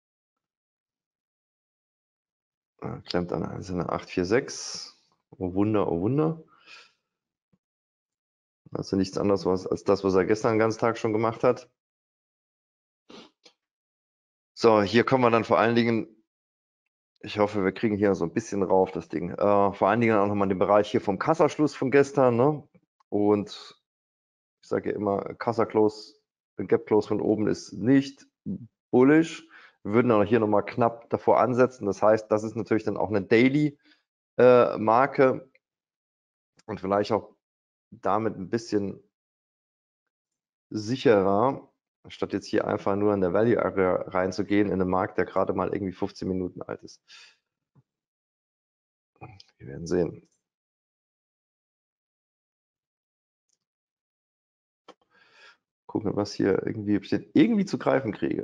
Klemmt an eine 846. Oh Wunder, oh Wunder. Also nichts anderes als das, was er gestern den ganzen Tag schon gemacht hat. So, hier kommen wir dann vor allen Dingen, ich hoffe, wir kriegen hier so ein bisschen rauf, das Ding. Vor allen Dingen auch nochmal den Bereich hier vom Kassaschluss von gestern. Ne? Und ich sage ja immer, Kassa-Close, Gap Close von oben ist nicht bullish. Wir würden auch hier nochmal knapp davor ansetzen. Das heißt, das ist natürlich dann auch eine Daily-Marke und vielleicht auch damit ein bisschen sicherer, statt jetzt hier einfach nur in der Value Area reinzugehen, in einen Markt, der gerade mal irgendwie 15 Minuten alt ist. Wir werden sehen. Gucken, was hier irgendwie, ob ich den irgendwie zu greifen kriege.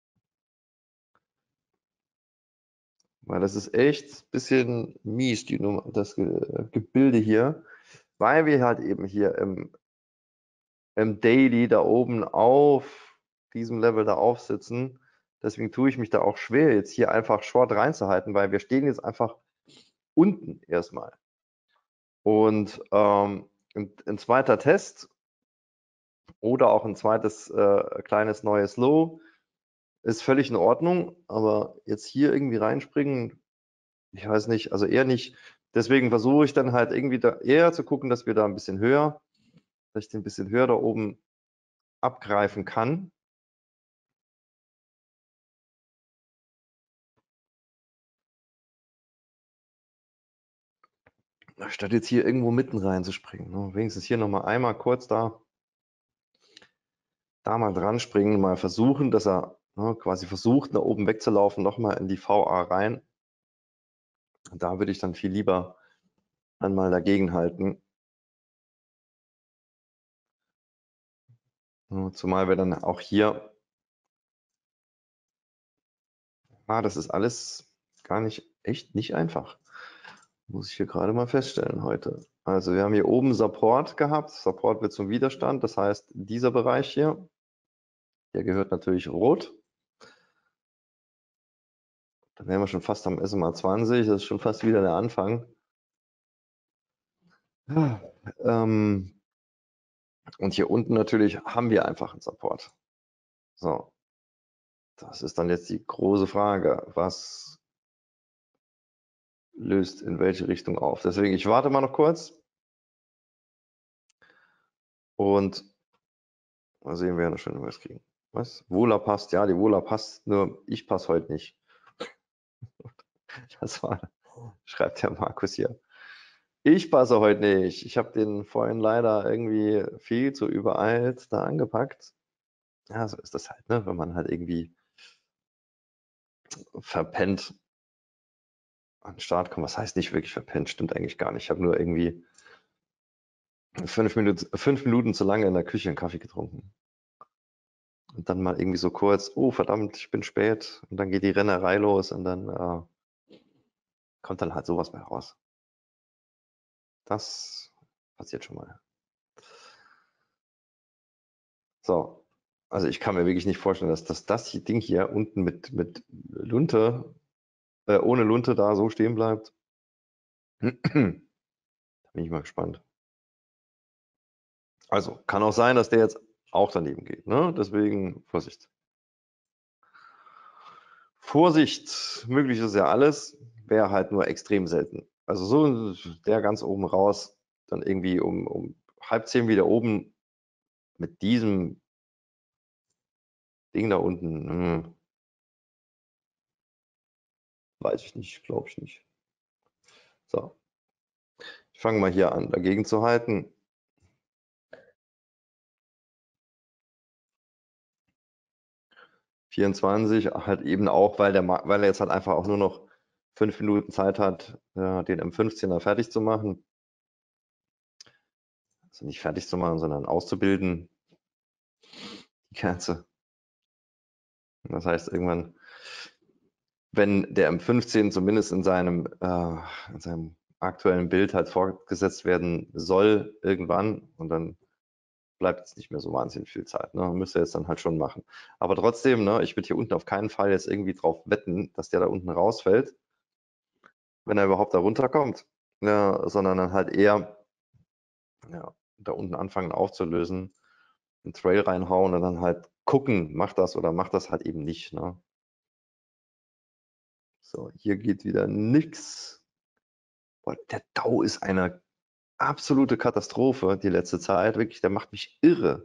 Weil das ist echt ein bisschen mies, die Nummer, das Gebilde hier, weil wir halt eben hier im Daily da oben auf diesem Level da aufsitzen. Deswegen tue ich mich da auch schwer, jetzt hier einfach Short reinzuhalten, weil wir stehen jetzt einfach unten erstmal. Und ein zweiter Test oder auch ein zweites kleines neues Low ist völlig in Ordnung, aber jetzt hier irgendwie reinspringen, ich weiß nicht, also eher nicht. Deswegen versuche ich dann halt irgendwie da eher zu gucken, dass wir da ein bisschen höher, dass ich den ein bisschen höher da oben abgreifen kann. Statt jetzt hier irgendwo mitten reinzuspringen. Ne? Wenigstens hier nochmal einmal kurz da mal dran springen, mal versuchen, dass er quasi versucht, nach oben wegzulaufen, nochmal in die VA rein. Da würde ich dann viel lieber einmal dagegen halten. Zumal wir dann auch hier, das ist alles gar nicht, echt nicht einfach. Muss ich hier gerade mal feststellen heute. Also wir haben hier oben Support gehabt. Support wird zum Widerstand. Das heißt, dieser Bereich hier, der gehört natürlich rot. Dann wären wir schon fast am SMA 20. Das ist schon fast wieder der Anfang. Und hier unten natürlich haben wir einfach einen Support. So, das ist dann jetzt die große Frage. Was löst in welche Richtung auf? Deswegen, ich warte mal noch kurz. Und mal sehen, wer noch schön was kriegen. Was? Wohler passt, ja, die Wohler passt, nur ich passe heute nicht. Das war, schreibt der Markus hier. Ich passe heute nicht. Ich habe den vorhin leider irgendwie viel zu übereilt da angepackt. Ja, so ist das halt, ne? Wenn man halt irgendwie verpennt an den Start kommt. Was heißt nicht wirklich verpennt? Stimmt eigentlich gar nicht. Ich habe nur irgendwie 5 Minuten zu lange in der Küche einen Kaffee getrunken. Und dann mal irgendwie so kurz, oh verdammt, ich bin spät. Und dann geht die Rennerei los und dann kommt dann halt sowas bei raus. Das passiert schon mal. So, also ich kann mir wirklich nicht vorstellen, dass das Ding hier unten mit Lunte, ohne Lunte da so stehen bleibt. Da bin ich mal gespannt. Also, kann auch sein, dass der jetzt auch daneben geht. Ne? Deswegen Vorsicht. Vorsicht, möglich ist ja alles, wäre halt nur extrem selten. Also so der ganz oben raus, dann irgendwie um 9:30 wieder oben mit diesem Ding da unten. Weiß ich nicht, glaube ich nicht. So, ich fange mal hier an, dagegen zu halten. $24 halt eben auch, weil er jetzt halt einfach auch nur noch 5 Minuten Zeit hat, den M15er fertig zu machen. Also nicht fertig zu machen, sondern auszubilden, die Kerze. Das heißt, irgendwann, wenn der M15 zumindest in seinem aktuellen Bild halt fortgesetzt werden soll, irgendwann, und dann bleibt jetzt nicht mehr so wahnsinnig viel Zeit. Ne? Müsste er jetzt dann halt schon machen. Aber trotzdem, ne, ich würde hier unten auf keinen Fall jetzt irgendwie drauf wetten, dass der da unten rausfällt, wenn er überhaupt da runterkommt, ja, sondern dann halt eher ja, da unten anfangen aufzulösen, einen Trail reinhauen und dann halt gucken, macht das oder macht das halt eben nicht. Ne? So, hier geht wieder nichts. Der DAO ist eine absolute Katastrophe die letzte Zeit. Wirklich, der macht mich irre.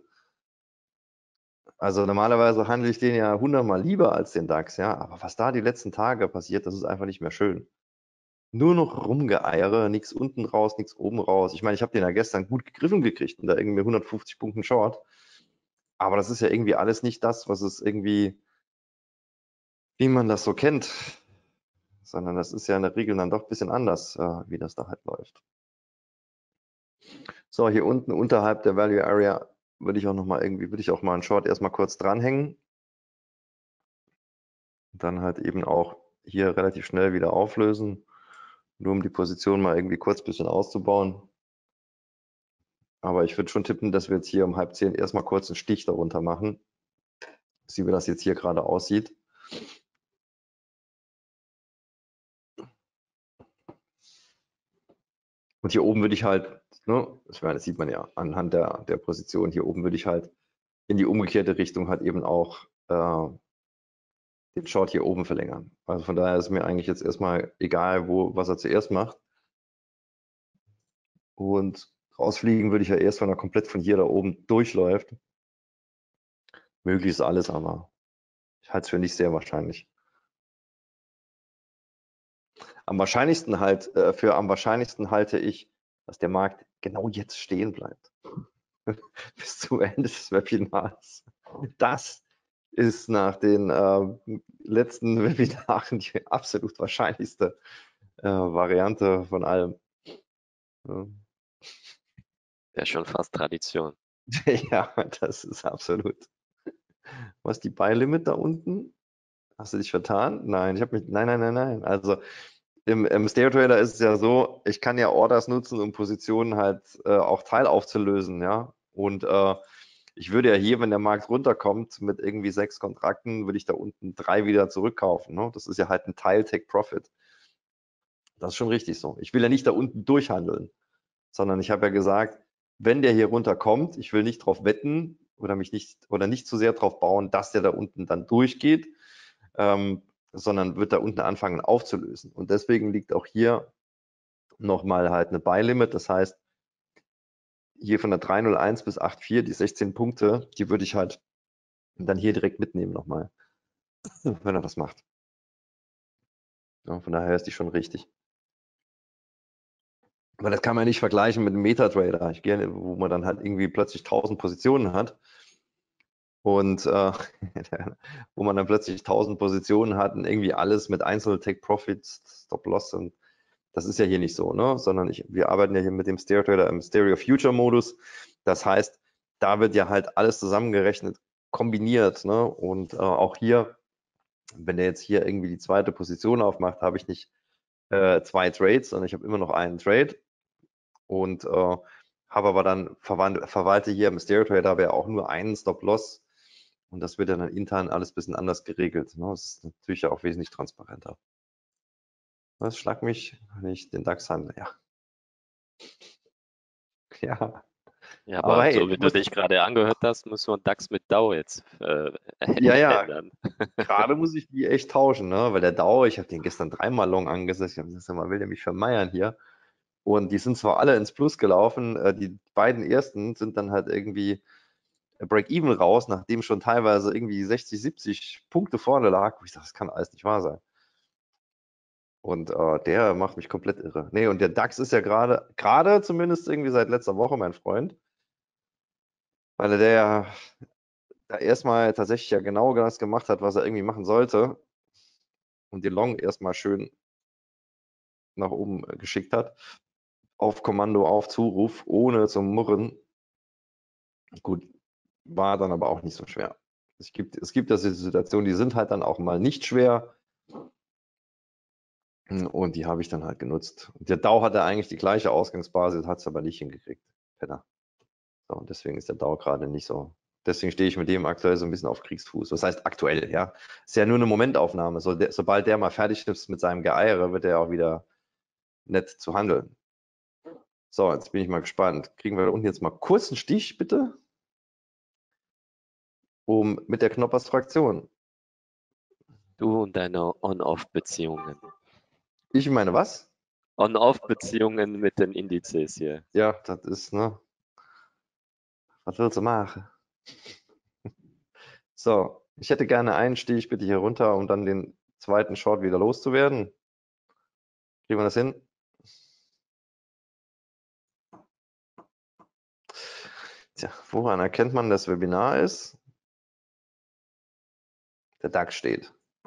Also normalerweise handle ich den ja 100-mal lieber als den DAX, ja. Aber was da die letzten Tage passiert, das ist einfach nicht mehr schön. Nur noch Rumgeeiere, nichts unten raus, nichts oben raus. Ich meine, ich habe den ja gestern gut gegriffen gekriegt und da irgendwie 150 Punkten Short. Aber das ist ja irgendwie alles nicht das, was es irgendwie, wie man das so kennt, sondern das ist ja in der Regel dann doch ein bisschen anders, wie das da halt läuft. So, hier unten unterhalb der Value Area würde ich auch mal einen Short erstmal kurz dranhängen. Und dann halt eben auch hier relativ schnell wieder auflösen, nur um die Position mal irgendwie kurz ein bisschen auszubauen. Aber ich würde schon tippen, dass wir jetzt hier um 9:30 erstmal kurz einen Stich darunter machen, wie das jetzt hier gerade aussieht. Und hier oben würde ich halt, ne, das sieht man ja anhand der Position, hier oben würde ich halt in die umgekehrte Richtung halt eben auch den Short hier oben verlängern. Also von daher ist mir eigentlich jetzt erstmal egal, was er zuerst macht. Und rausfliegen würde ich ja erst, wenn er komplett von hier da oben durchläuft. Möglich ist alles, aber ich halte es für nicht sehr wahrscheinlich. Am wahrscheinlichsten halte ich, dass der Markt genau jetzt stehen bleibt. Bis zum Ende des Webinars. Das ist nach den letzten Webinaren die absolut wahrscheinlichste Variante von allem. Ja. Wäre schon fast Tradition. Ja, das ist absolut. Was ist die Buy Limit da unten? Hast du dich vertan? Nein, nein. Also im Stereo Trader ist es ja so, ich kann ja Orders nutzen, um Positionen halt auch teilaufzulösen, ja. Und ich würde ja hier, wenn der Markt runterkommt, mit irgendwie 6 Kontrakten, würde ich da unten 3 wieder zurückkaufen. Ne? Das ist ja halt ein Teil-Take-Profit. Das ist schon richtig so. Ich will ja nicht da unten durchhandeln, sondern ich habe ja gesagt, wenn der hier runterkommt, ich will nicht drauf wetten oder nicht zu sehr drauf bauen, dass der da unten dann durchgeht, sondern wird da unten anfangen aufzulösen. Und deswegen liegt auch hier nochmal halt eine Buy-Limit. Das heißt, hier von der 301 bis 84, die 16 Punkte, die würde ich halt dann hier direkt mitnehmen nochmal, wenn er das macht. Ja, von daher ist die schon richtig. Aber das kann man nicht vergleichen mit einem Metatrader, wo man dann halt irgendwie plötzlich 1000 Positionen hat und wo man dann plötzlich 1000 Positionen hat und irgendwie alles mit Einzel-Take-Profit, Stop-Loss und das ist ja hier nicht so, ne? Sondern wir arbeiten ja hier mit dem Stereo Trader im Stereo Future Modus. Das heißt, da wird ja halt alles zusammengerechnet, kombiniert, ne? Und auch hier, wenn der jetzt hier irgendwie die zweite Position aufmacht, habe ich nicht 2 Trades, sondern ich habe immer noch einen Trade und habe aber dann verwalte hier im Stereo Trader aber ja auch nur einen Stop-Loss und das wird dann intern alles ein bisschen anders geregelt. Ne? Das ist natürlich ja auch wesentlich transparenter. Was schlag mich, wenn ich den DAX handle? Ja. Ja. Ja, Aber aber hey, so wie du dich gerade angehört hast, muss man DAX mit DAO jetzt ja, ändern. gerade muss ich die echt tauschen, ne? Weil der DAO, ich habe den gestern 3-mal long angesetzt. Ich habe gesagt, mal will der mich vermeiern hier. Und die sind zwar alle ins Plus gelaufen, die beiden ersten sind dann halt irgendwie Break-Even raus, nachdem schon teilweise irgendwie 60, 70 Punkte vorne lag. Wo ich dachte, das kann alles nicht wahr sein. Und der macht mich komplett irre. Nee, und der DAX ist ja gerade zumindest irgendwie seit letzter Woche mein Freund, weil der ja da erstmal tatsächlich ja genau das gemacht hat, was er irgendwie machen sollte und den Long erstmal schön nach oben geschickt hat. Auf Kommando, auf Zuruf, ohne zu murren. Gut, war dann aber auch nicht so schwer. Es gibt diese Situationen, die sind halt dann auch mal nicht schwer. Und die habe ich dann halt genutzt. Und der DAO hatte eigentlich die gleiche Ausgangsbasis, hat es aber nicht hingekriegt. Penner. So, und deswegen ist der DAO gerade nicht so. Deswegen stehe ich mit dem aktuell so ein bisschen auf Kriegsfuß. Das heißt aktuell, ja. Ist ja nur eine Momentaufnahme. Sobald der mal fertig ist mit seinem Geeiere, wird er auch wieder nett zu handeln. So, jetzt bin ich mal gespannt. Kriegen wir da unten jetzt mal kurz einen Stich, bitte? Mit der Knoppers-Fraktion. Du und deine On-Off-Beziehungen. Ich meine, was? On-Off-Beziehungen mit den Indizes hier. Ja, das ist, ne? Was willst du machen? So, ich hätte gerne einen Stich bitte hier runter, um dann den zweiten Short wieder loszuwerden. Kriegen wir das hin? Tja, woran erkennt man, dass Webinar ist? Der DAX steht.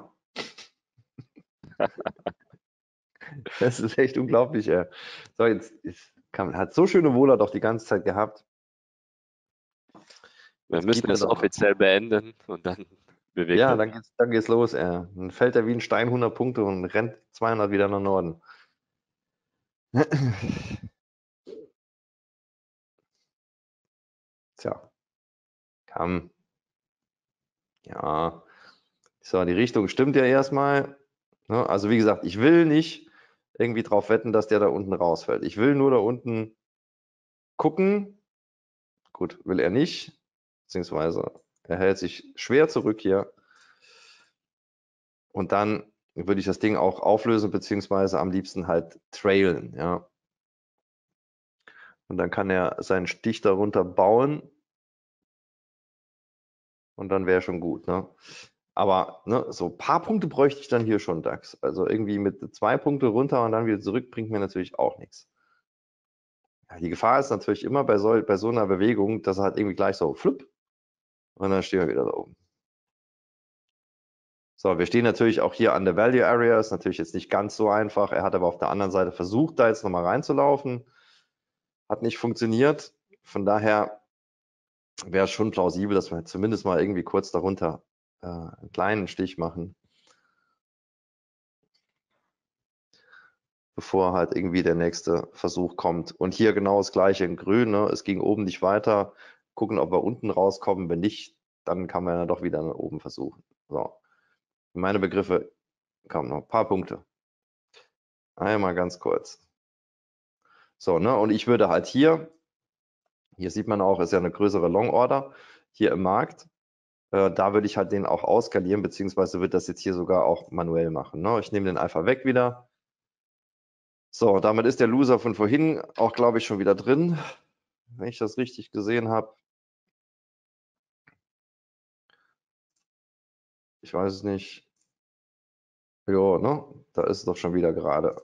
Das ist echt unglaublich, ey. So, hat so schöne Wohler doch die ganze Zeit gehabt. Wir Jetzt müssen gib mir es doch. offiziell beenden und dann bewegt Ja, er dann geht's los, ey. Dann fällt er wie ein Stein 100 Punkte und rennt 200 wieder nach Norden. Tja, komm. Ja. So, die Richtung stimmt ja erstmal. Ne? Also wie gesagt, ich will nicht irgendwie drauf wetten, dass der da unten rausfällt. Ich will nur da unten gucken. Gut, will er nicht. Beziehungsweise er hält sich schwer zurück hier. Und dann würde ich das Ding auch auflösen, beziehungsweise am liebsten halt trailen. Ja. Und dann kann er seinen Stich darunter bauen. Und dann wäre schon gut. Ne? Aber ne, so ein paar Punkte bräuchte ich dann hier schon, DAX. Also irgendwie mit 2 Punkte runter und dann wieder zurück bringt mir natürlich auch nichts. Ja, die Gefahr ist natürlich immer bei so einer Bewegung, dass er halt irgendwie gleich so flupp und dann stehen wir wieder da oben. So, wir stehen natürlich auch hier an der Value Area, ist natürlich jetzt nicht ganz so einfach. Er hat aber auf der anderen Seite versucht, da jetzt nochmal reinzulaufen. Hat nicht funktioniert. Von daher wäre es schon plausibel, dass wir zumindest mal irgendwie kurz darunter einen kleinen Stich machen, bevor halt irgendwie der nächste Versuch kommt. Und hier genau das gleiche in grün. Ne? Es ging oben nicht weiter. Gucken, ob wir unten rauskommen. Wenn nicht, dann kann man ja doch wieder nach oben versuchen. So. Meine Begriffe, kommen noch ein paar Punkte. Einmal ganz kurz. So, ne? Und ich würde halt hier sieht man auch, ist ja eine größere Long Order hier im Markt. Da würde ich halt den auch auskalieren, beziehungsweise wird das jetzt hier sogar auch manuell machen. Ne? Ich nehme den einfach weg wieder. So, damit ist der Loser von vorhin auch, glaube ich, schon wieder drin, wenn ich das richtig gesehen habe. Ich weiß es nicht. Jo, ne? Da ist es doch schon wieder gerade.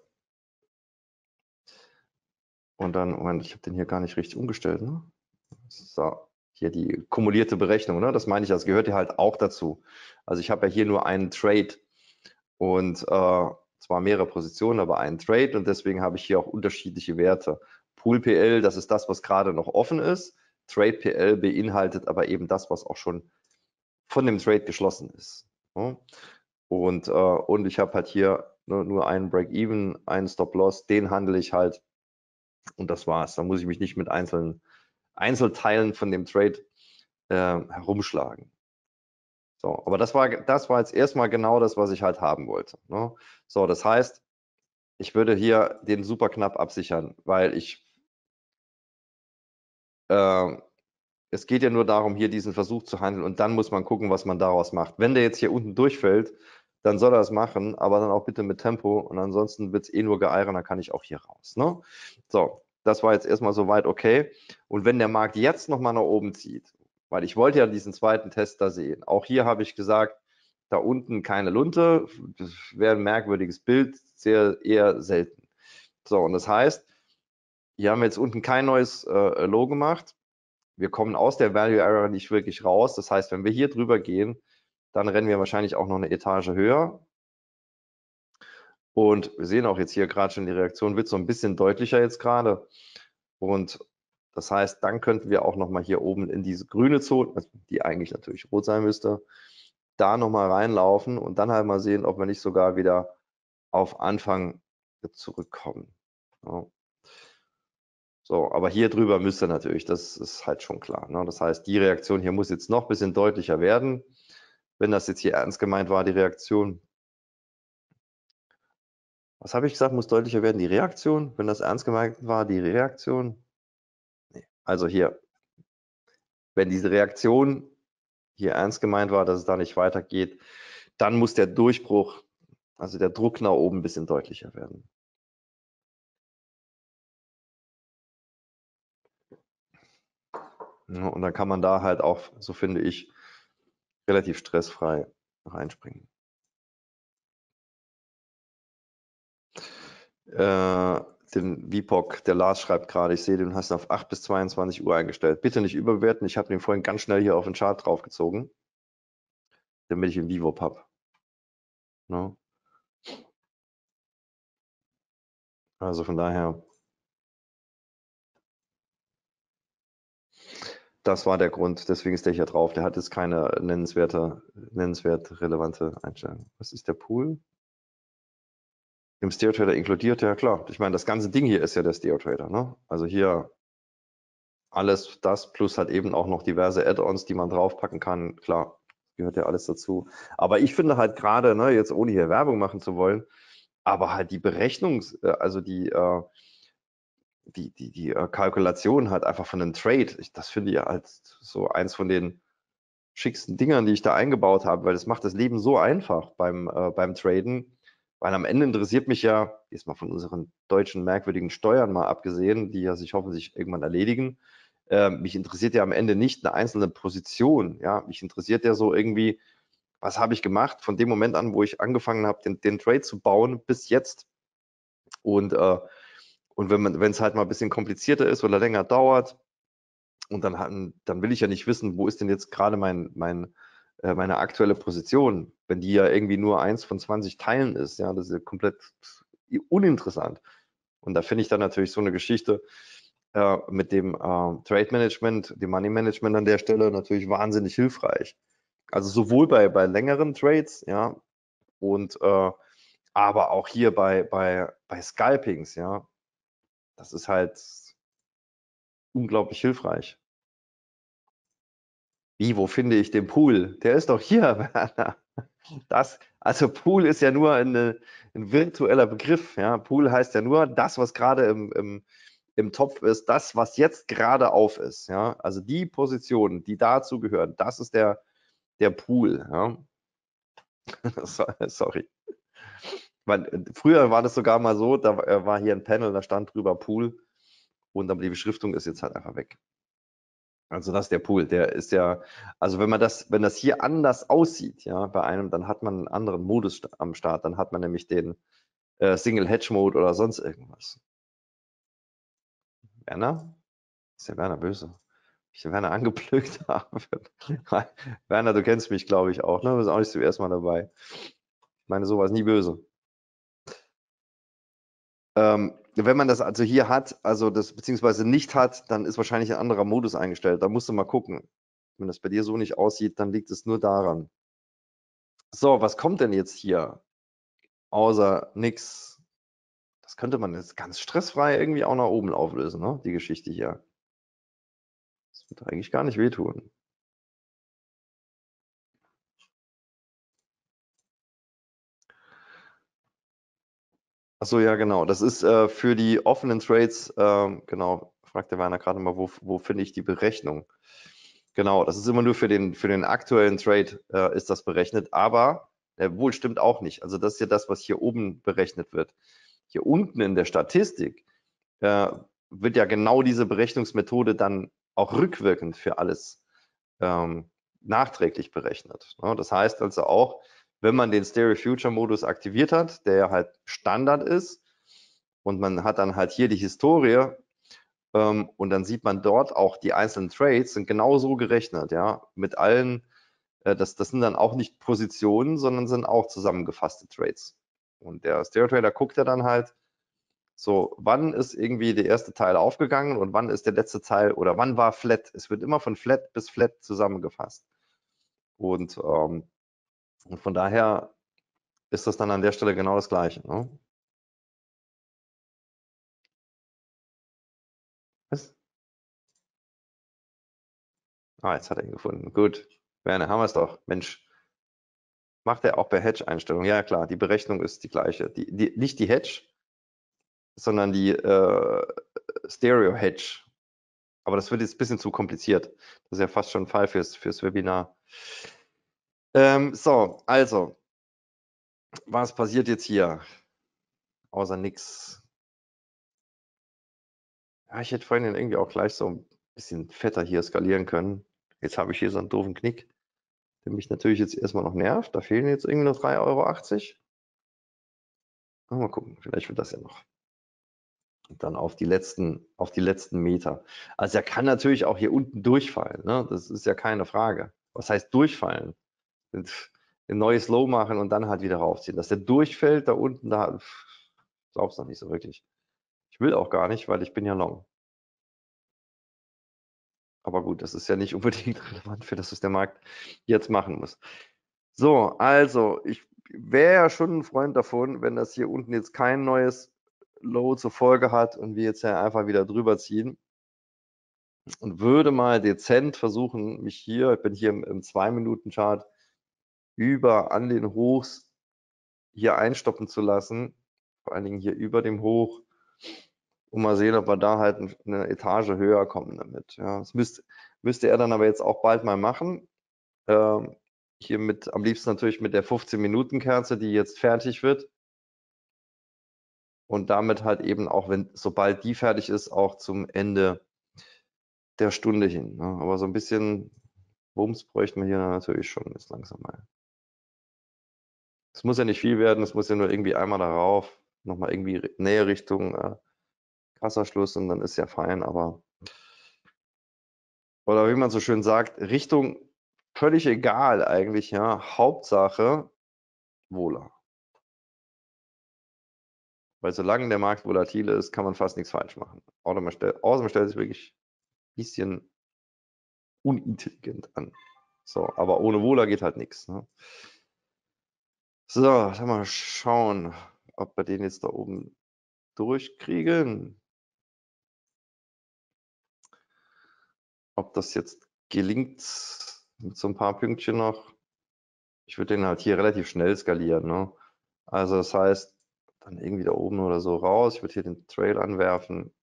Und dann, Moment, ich habe den hier gar nicht richtig umgestellt. Ne? So, hier die kumulierte Berechnung. Ne? Das meine ich, das gehört ja halt auch dazu. Also ich habe ja hier nur einen Trade und zwar mehrere Positionen, aber einen Trade und deswegen habe ich hier auch unterschiedliche Werte. Pool PL, das ist das, was gerade noch offen ist. Trade PL beinhaltet aber eben das, was auch schon von dem Trade geschlossen ist. Ne? Und ich habe halt hier nur einen Break-Even, einen Stop-Loss, den handle ich halt und das war's. Da muss ich mich nicht mit Einzelteilen von dem Trade herumschlagen. So, aber das war jetzt erstmal genau das, was ich halt haben wollte. Ne? So, das heißt, ich würde hier den super knapp absichern, weil es geht ja nur darum, hier diesen Versuch zu handeln und dann muss man gucken, was man daraus macht. Wenn der jetzt hier unten durchfällt, dann soll er es machen, aber dann auch bitte mit Tempo und ansonsten wird es eh nur geeiern, dann kann ich auch hier raus. Ne? So, das war jetzt erstmal soweit okay. Und wenn der Markt jetzt nochmal nach oben zieht, weil ich wollte ja diesen zweiten Test da sehen, auch hier habe ich gesagt, da unten keine Lunte, das wäre ein merkwürdiges Bild, eher selten. So, und das heißt, hier haben wir jetzt unten kein neues Low gemacht. Wir kommen aus der Value Error nicht wirklich raus. Das heißt, wenn wir hier drüber gehen, dann rennen wir wahrscheinlich auch noch eine Etage höher. Und wir sehen auch jetzt hier gerade schon, die Reaktion wird so ein bisschen deutlicher jetzt gerade. Und das heißt, dann könnten wir auch nochmal hier oben in diese grüne Zone, die eigentlich natürlich rot sein müsste, da nochmal reinlaufen und dann halt mal sehen, ob wir nicht sogar wieder auf Anfang zurückkommen. Ja. So, aber hier drüber müsste natürlich, das ist halt schon klar. Ne? Das heißt, die Reaktion hier muss jetzt noch ein bisschen deutlicher werden. Wenn das jetzt hier ernst gemeint war, die Reaktion. Was habe ich gesagt, muss deutlicher werden? Die Reaktion? Wenn das ernst gemeint war, die Reaktion? Nee. Also hier, wenn diese Reaktion hier ernst gemeint war, dass es da nicht weitergeht, dann muss der Durchbruch, also der Druck nach oben ein bisschen deutlicher werden. Ja, und dann kann man da halt auch, so finde ich, relativ stressfrei reinspringen. Den VPOC, der Lars schreibt gerade, ich sehe, den hast du auf 8 bis 22 Uhr eingestellt. Bitte nicht überbewerten, ich habe den vorhin ganz schnell hier auf den Chart draufgezogen, damit ich einen VWAP habe. Ne? Also von daher, das war der Grund, deswegen ist der hier drauf. Der hat jetzt keine nennenswert relevante Einstellung. Was ist der Pool? Im Stereo Trader inkludiert, ja klar. Ich meine, das ganze Ding hier ist ja der Stereo Trader. Ne? Also hier alles das plus halt eben auch noch diverse Add-ons, die man draufpacken kann. Klar, gehört ja alles dazu. Aber ich finde halt gerade, ne, jetzt ohne hier Werbung machen zu wollen, aber halt die also die Kalkulation halt einfach von einem Trade, das finde ich halt so eins von den schicksten Dingern, die ich da eingebaut habe, weil das macht das Leben so einfach beim Traden, weil am Ende interessiert mich ja, jetzt mal von unseren deutschen merkwürdigen Steuern mal abgesehen, die ja sich hoffentlich irgendwann erledigen, mich interessiert ja am Ende nicht eine einzelne Position, ja, mich interessiert ja so irgendwie, was habe ich gemacht von dem Moment an, wo ich angefangen habe, den Trade zu bauen, bis jetzt. Und wenn es halt mal ein bisschen komplizierter ist oder länger dauert, und dann will ich ja nicht wissen, wo ist denn jetzt gerade meine aktuelle Position, wenn die ja irgendwie nur 1 von 20 Teilen ist. Ja, das ist ja komplett uninteressant. Und da finde ich dann natürlich so eine Geschichte mit dem Trade Management, dem Money Management an der Stelle natürlich wahnsinnig hilfreich. Also sowohl bei längeren Trades, ja, und aber auch hier bei Scalpings, ja, das ist halt unglaublich hilfreich. Wie, wo finde ich den Pool? Der ist doch hier, Werner. Also Pool ist ja nur ein virtueller Begriff. Ja? Pool heißt ja nur das, was gerade im Topf ist, das, was jetzt gerade auf ist. Ja? Also die Positionen, die dazu gehören, das ist der Pool. Ja? Sorry. Früher war das sogar mal so, da war hier ein Panel, da stand drüber Pool und aber die Beschriftung ist jetzt halt einfach weg. Also das ist der Pool, der ist ja, also wenn das hier anders aussieht, ja, bei einem, dann hat man einen anderen Modus am Start, dann hat man nämlich den Single Hedge Mode oder sonst irgendwas. Werner? Ist der Werner böse? Ich den Werner angeblökt habe. Werner, du kennst mich, glaube ich, auch, ne? Du bist auch nicht zum ersten Mal dabei. Ich meine sowas nie böse. Wenn man das also hier hat, also das beziehungsweise nicht hat, dann ist wahrscheinlich ein anderer Modus eingestellt. Da musst du mal gucken. Wenn das bei dir so nicht aussieht, dann liegt es nur daran. So, was kommt denn jetzt hier? Außer nix. Das könnte man jetzt ganz stressfrei irgendwie auch nach oben auflösen, ne? Die Geschichte hier. Das wird eigentlich gar nicht wehtun. Achso, ja, genau. Das ist für die offenen Trades, genau, fragt der Werner gerade mal, wo finde ich die Berechnung? Genau, das ist immer nur für den aktuellen Trade ist das berechnet, aber wohl stimmt auch nicht. Also das ist ja das, was hier oben berechnet wird. Hier unten in der Statistik wird ja genau diese Berechnungsmethode dann auch rückwirkend für alles nachträglich berechnet. Ne? Das heißt also auch, wenn man den Stereo Future Modus aktiviert hat, der halt Standard ist, und man hat dann halt hier die Historie, und dann sieht man dort auch die einzelnen Trades sind genauso gerechnet, ja, mit allen, das sind dann auch nicht Positionen, sondern sind auch zusammengefasste Trades. Und der Stereo Trader guckt ja dann halt, so, wann ist irgendwie der erste Teil aufgegangen und wann ist der letzte Teil oder wann war Flat? Es wird immer von Flat bis Flat zusammengefasst. Und von daher ist das dann an der Stelle genau das Gleiche. Ne? Was? Ah, jetzt hat er ihn gefunden. Gut. Werner, haben wir es doch. Mensch, macht er auch bei Hedge-Einstellungen? Ja, klar, die Berechnung ist die gleiche. Nicht die Hedge, sondern die Stereo-Hedge. Aber das wird jetzt ein bisschen zu kompliziert. Das ist ja fast schon ein Fall fürs Webinar. So, also, was passiert jetzt hier? Außer nix. Ja, ich hätte vorhin irgendwie auch gleich so ein bisschen fetter hier skalieren können. Jetzt habe ich hier so einen doofen Knick, der mich natürlich jetzt erstmal noch nervt. Da fehlen jetzt irgendwie noch 3,80 €. Mal gucken, vielleicht wird das ja noch. Und dann auf die letzten Meter. Also er kann natürlich auch hier unten durchfallen, ne? Das ist ja keine Frage. Was heißt durchfallen? Ein neues Low machen und dann halt wieder raufziehen. Dass der durchfällt da unten, da glaub's noch nicht so wirklich. Ich will auch gar nicht, weil ich bin ja long. Aber gut, das ist ja nicht unbedingt relevant für das, was der Markt jetzt machen muss. So, also ich wäre ja schon ein Freund davon, wenn das hier unten jetzt kein neues Low zur Folge hat und wir jetzt ja einfach wieder drüber ziehen und würde mal dezent versuchen, mich hier, ich bin hier im 2-Minuten-Chart, über an den Hochs hier einstoppen zu lassen, vor allen Dingen hier über dem Hoch, und mal sehen, ob wir da halt eine Etage höher kommen damit. Ja, das müsste er dann aber jetzt auch bald mal machen. Hier am liebsten natürlich mit der 15-Minuten-Kerze, die jetzt fertig wird. Und damit halt eben auch, sobald die fertig ist, auch zum Ende der Stunde hin. Ne? Aber so ein bisschen Bums bräuchten wir hier natürlich schon jetzt langsam mal. Es muss ja nicht viel werden, es muss ja nur irgendwie einmal darauf, nochmal irgendwie näher Richtung Kassaschluss und dann ist ja fein, aber oder wie man so schön sagt, Richtung völlig egal eigentlich, ja. Hauptsache Wohler. Weil solange der Markt volatil ist, kann man fast nichts falsch machen. Außer man stellt sich wirklich ein bisschen unintelligent an. So, aber ohne Wohler geht halt nichts. Ne? So, dann mal schauen, ob wir den jetzt da oben durchkriegen. Ob das jetzt gelingt mit so ein paar Pünktchen noch. Ich würde den halt hier relativ schnell skalieren. Ne? Also das heißt, dann irgendwie da oben oder so raus. Ich würde hier den Trail anwerfen.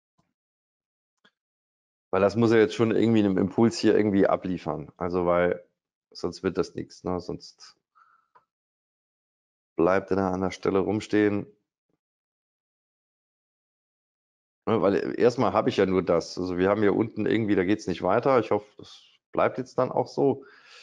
Weil das muss er jetzt schon irgendwie einem Impuls hier irgendwie abliefern. Also weil sonst wird das nichts. Ne? Sonst bleibt er da an der Stelle rumstehen. Ne? Weil erstmal habe ich ja nur das. Also wir haben hier unten irgendwie, da geht es nicht weiter. Ich hoffe, das bleibt jetzt dann auch so.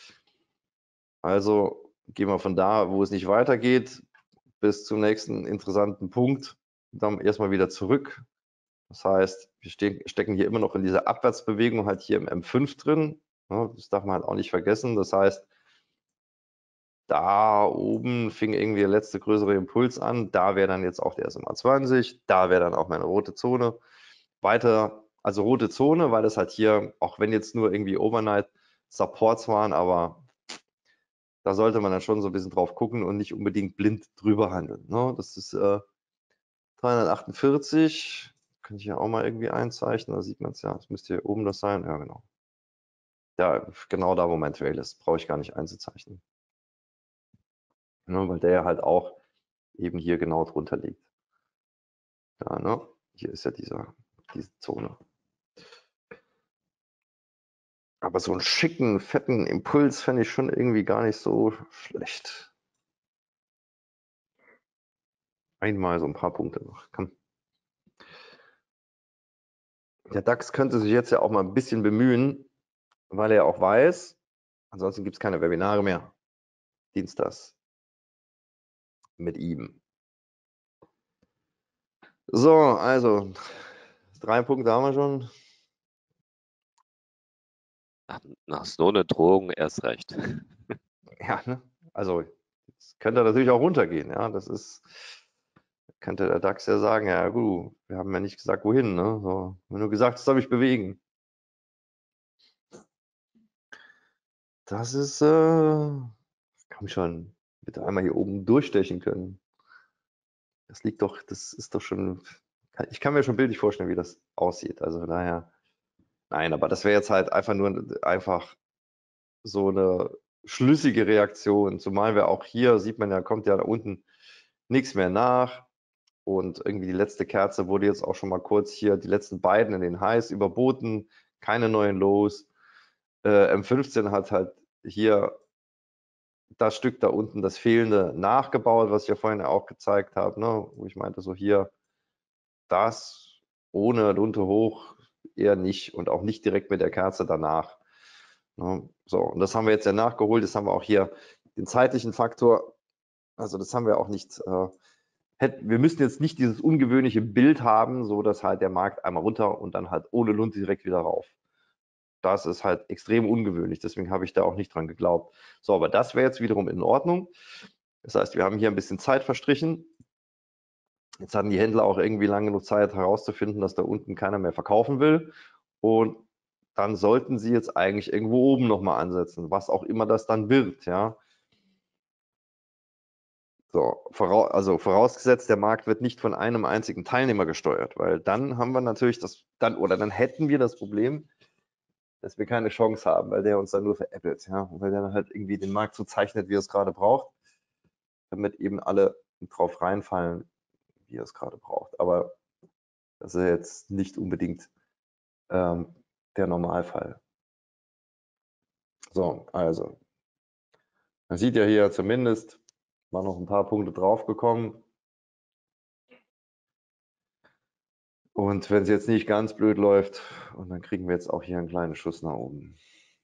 Also gehen wir von da, wo es nicht weitergeht, bis zum nächsten interessanten Punkt. Dann erstmal wieder zurück. Das heißt, wir stecken hier immer noch in dieser Abwärtsbewegung halt hier im M5 drin. Das darf man halt auch nicht vergessen. Das heißt, da oben fing irgendwie der letzte größere Impuls an. Da wäre dann jetzt auch der SMA 20. Da wäre dann auch meine rote Zone. Weiter, also rote Zone, weil das halt hier, auch wenn jetzt nur irgendwie Overnight Supports waren, aber da sollte man dann schon so ein bisschen drauf gucken und nicht unbedingt blind drüber handeln. Ne? Das ist 348. Könnte ich ja auch mal irgendwie einzeichnen, da sieht man es ja. Das müsste hier oben das sein. Ja, genau. Ja, genau da, wo mein Trail ist, brauche ich gar nicht einzuzeichnen. Ne, weil der ja halt auch eben hier genau drunter liegt. Ja, ne? Hier ist ja diese Zone. Aber so einen schicken, fetten Impuls fände ich schon irgendwie gar nicht so schlecht. Einmal so ein paar Punkte noch. Komm. Der DAX könnte sich jetzt ja auch mal ein bisschen bemühen, weil er auch weiß, ansonsten gibt es keine Webinare mehr. Dienstags mit ihm. So, also 3 Punkte haben wir schon. Nach so einer Drohung erst recht. Ja, ne? Also jetzt könnte natürlich auch runtergehen. Ja, das ist, könnte der DAX ja sagen, ja gut, wir haben ja nicht gesagt, wohin. Ne? So, wir haben nur gesagt, es soll mich bewegen. Das ist, komm schon, bitte einmal hier oben durchstechen können. Das liegt doch, das ist doch schon, ich kann mir schon bildlich vorstellen, wie das aussieht. Also von daher, nein, aber das wäre jetzt halt einfach nur einfach so eine schlüssige Reaktion. Zumal wir auch hier, sieht man ja, kommt ja da unten nichts mehr nach. Und irgendwie die letzte Kerze wurde jetzt auch schon mal kurz hier, die letzten beiden in den Highs überboten, keine neuen Lows. M15 hat halt hier das Stück da unten, das fehlende, nachgebaut, was ich ja vorhin auch gezeigt habe, ne? Wo ich meinte, so hier, das ohne Lunte hoch eher nicht und auch nicht direkt mit der Kerze danach. Ne? So, und das haben wir jetzt ja nachgeholt. Das haben wir auch hier den zeitlichen Faktor. Also das haben wir auch nicht. Wir müssen jetzt nicht dieses ungewöhnliche Bild haben, so dass halt der Markt einmal runter und dann halt ohne Lunte direkt wieder rauf. Das ist halt extrem ungewöhnlich. Deswegen habe ich da auch nicht dran geglaubt. So, aber das wäre jetzt wiederum in Ordnung. Das heißt, wir haben hier ein bisschen Zeit verstrichen. Jetzt hatten die Händler auch irgendwie lange genug Zeit herauszufinden, dass da unten keiner mehr verkaufen will. Und dann sollten sie jetzt eigentlich irgendwo oben nochmal ansetzen, was auch immer das dann wird, ja. So, vorausgesetzt, der Markt wird nicht von einem einzigen Teilnehmer gesteuert, weil dann haben wir natürlich dann hätten wir das Problem, dass wir keine Chance haben, weil der uns dann nur veräppelt, ja, weil der dann halt irgendwie den Markt so zeichnet, wie er es gerade braucht, damit eben alle drauf reinfallen, wie er es gerade braucht. Aber das ist jetzt nicht unbedingt der Normalfall. So, also, man sieht ja hier zumindest, waren noch ein paar Punkte draufgekommen. Und wenn es jetzt nicht ganz blöd läuft, und dann kriegen wir jetzt auch hier einen kleinen Schuss nach oben.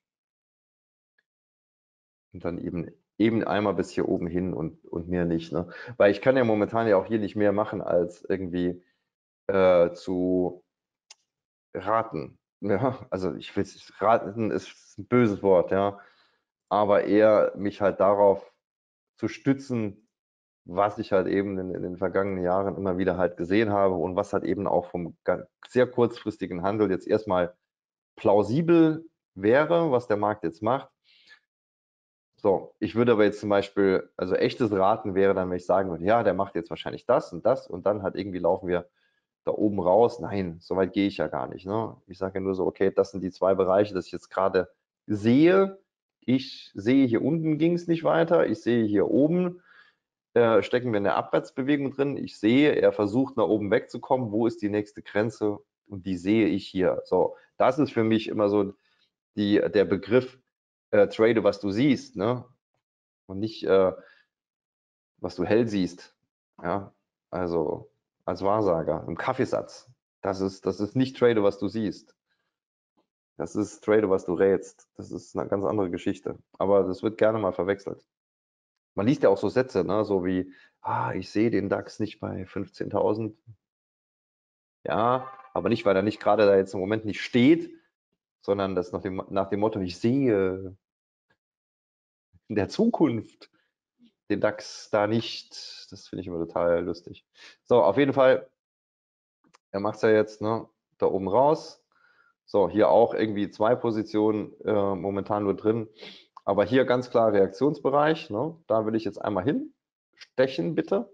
Und dann eben einmal bis hier oben hin und mehr nicht. Ne? Weil ich kann ja momentan ja auch hier nicht mehr machen, als irgendwie zu raten. Ja, also ich will raten ist ein böses Wort, ja. Aber eher mich halt darauf zu stützen, was ich halt eben in den vergangenen Jahren immer wieder halt gesehen habe und was halt eben auch vom sehr kurzfristigen Handel jetzt erstmal plausibel wäre, was der Markt jetzt macht. So, ich würde aber jetzt zum Beispiel, also echtes Raten wäre dann, wenn ich sagen würde, ja, der macht jetzt wahrscheinlich das und dann halt irgendwie laufen wir da oben raus. Nein, so weit gehe ich ja gar nicht. Ne? Ich sage ja nur so, okay, das sind die zwei Bereiche, das ich jetzt gerade sehe. Ich sehe, hier unten ging es nicht weiter. Ich sehe, hier oben stecken wir in der Abwärtsbewegung drin. Ich sehe, er versucht nach oben wegzukommen. Wo ist die nächste Grenze? Und die sehe ich hier. So, das ist für mich immer so der Begriff trade, was du siehst, ne? Und nicht, was du hell siehst. Ja, also als Wahrsager im Kaffeesatz. Das ist nicht trade, was du siehst. Das ist trade, was du rätst. Das ist eine ganz andere Geschichte. Aber das wird gerne mal verwechselt. Man liest ja auch so Sätze, ne? So wie, ich sehe den DAX nicht bei 15.000. Ja, aber nicht, weil er nicht gerade da jetzt im Moment nicht steht, sondern das nach dem Motto, ich sehe in der Zukunft den DAX da nicht. Das finde ich immer total lustig. So, auf jeden Fall, er macht es ja jetzt, ne, da oben raus. So, hier auch irgendwie zwei Positionen momentan nur drin. Aber hier ganz klar Reaktionsbereich. Ne? Da will ich jetzt einmal hin. Stechen bitte.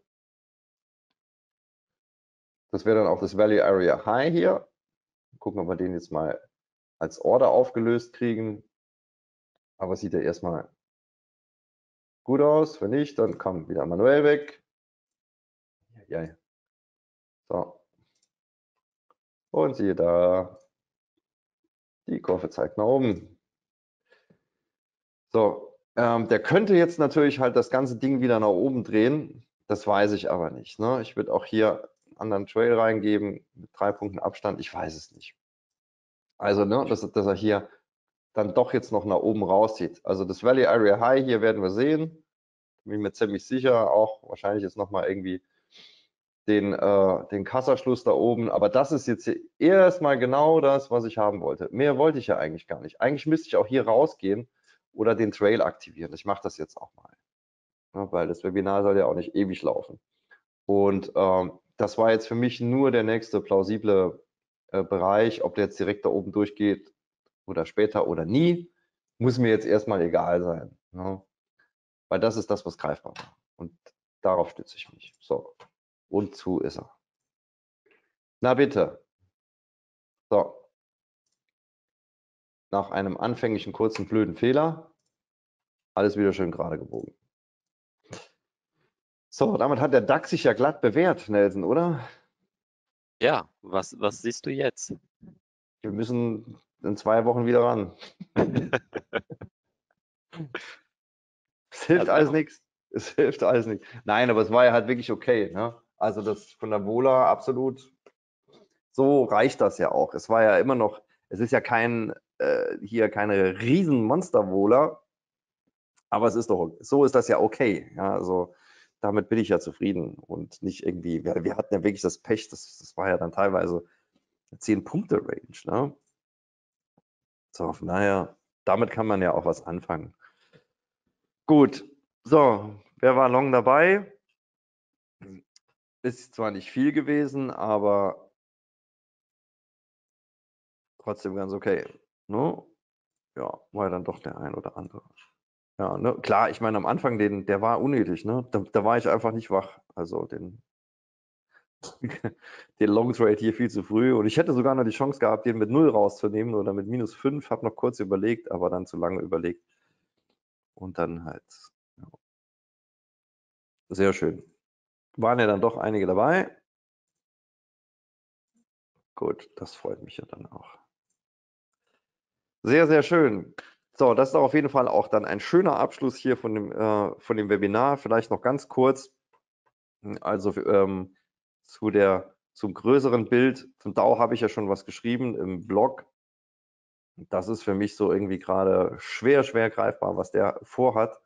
Das wäre dann auch das Value Area High hier. Gucken, ob wir den jetzt mal als Order aufgelöst kriegen. Aber sieht ja erstmal gut aus. Wenn nicht, dann kommt wieder manuell weg. Ja. So. Und siehe da, die Kurve zeigt nach oben. So, der könnte jetzt natürlich halt das ganze Ding wieder nach oben drehen. Das weiß ich aber nicht. Ne? Ich würde auch hier einen anderen Trail reingeben mit 3 Punkten Abstand. Ich weiß es nicht. Also, ne, dass er hier dann doch jetzt noch nach oben rauszieht. Also das Value Area High hier werden wir sehen. bin mir ziemlich sicher, auch wahrscheinlich jetzt nochmal irgendwie den Kassaschluss da oben. Aber das ist jetzt hier erstmal genau das, was ich haben wollte. Mehr wollte ich ja eigentlich gar nicht. Eigentlich müsste ich auch hier rausgehen oder den Trail aktivieren. Ich mache das jetzt auch mal, ne, weil das Webinar soll ja auch nicht ewig laufen. Und das war jetzt für mich nur der nächste plausible Bereich. Ob der jetzt direkt da oben durchgeht oder später oder nie, muss mir jetzt erstmal egal sein, ne? Weil das ist das, was greifbar war. Und darauf stütze ich mich. So, und zu ist er. Na bitte. So, nach einem anfänglichen kurzen blöden Fehler, alles wieder schön gerade gebogen. So, damit hat der DAX sich ja glatt bewährt, Nelson, oder? Ja, was siehst du jetzt? Wir müssen in 2 Wochen wieder ran. Es hilft Also wir alles haben, nichts. Es hilft alles nichts. Nein, aber es war ja halt wirklich okay, ne? Also das von der Vola absolut, so reicht das ja auch. Es war ja immer noch, es ist ja hier keine riesen Monster-Vola, aber es ist doch, so ist das ja okay. Ja, also damit bin ich ja zufrieden und nicht irgendwie, wir hatten ja wirklich das Pech, das war ja dann teilweise 10-Punkte-Range, ne? So, von daher, damit kann man ja auch was anfangen. Gut, so, wer war long dabei? Ist zwar nicht viel gewesen, aber trotzdem ganz okay. Ne? Ja, war ja dann doch der ein oder andere. Ja, ne? Klar, ich meine, am Anfang, der war unnötig, ne? Da war ich einfach nicht wach. Also den Long Trade hier viel zu früh. Und ich hätte sogar noch die Chance gehabt, den mit 0 rauszunehmen oder mit -5. Habe noch kurz überlegt, aber dann zu lange überlegt. Und dann halt, ja, sehr schön. Waren ja dann doch einige dabei. Gut, das freut mich ja dann auch. Sehr, sehr schön. So, das ist auf jeden Fall auch dann ein schöner Abschluss hier von dem Webinar. Vielleicht noch ganz kurz, also zum größeren Bild. Zum DAO habe ich ja schon was geschrieben im Blog. Das ist für mich so irgendwie gerade schwer, schwer greifbar, was der vorhat.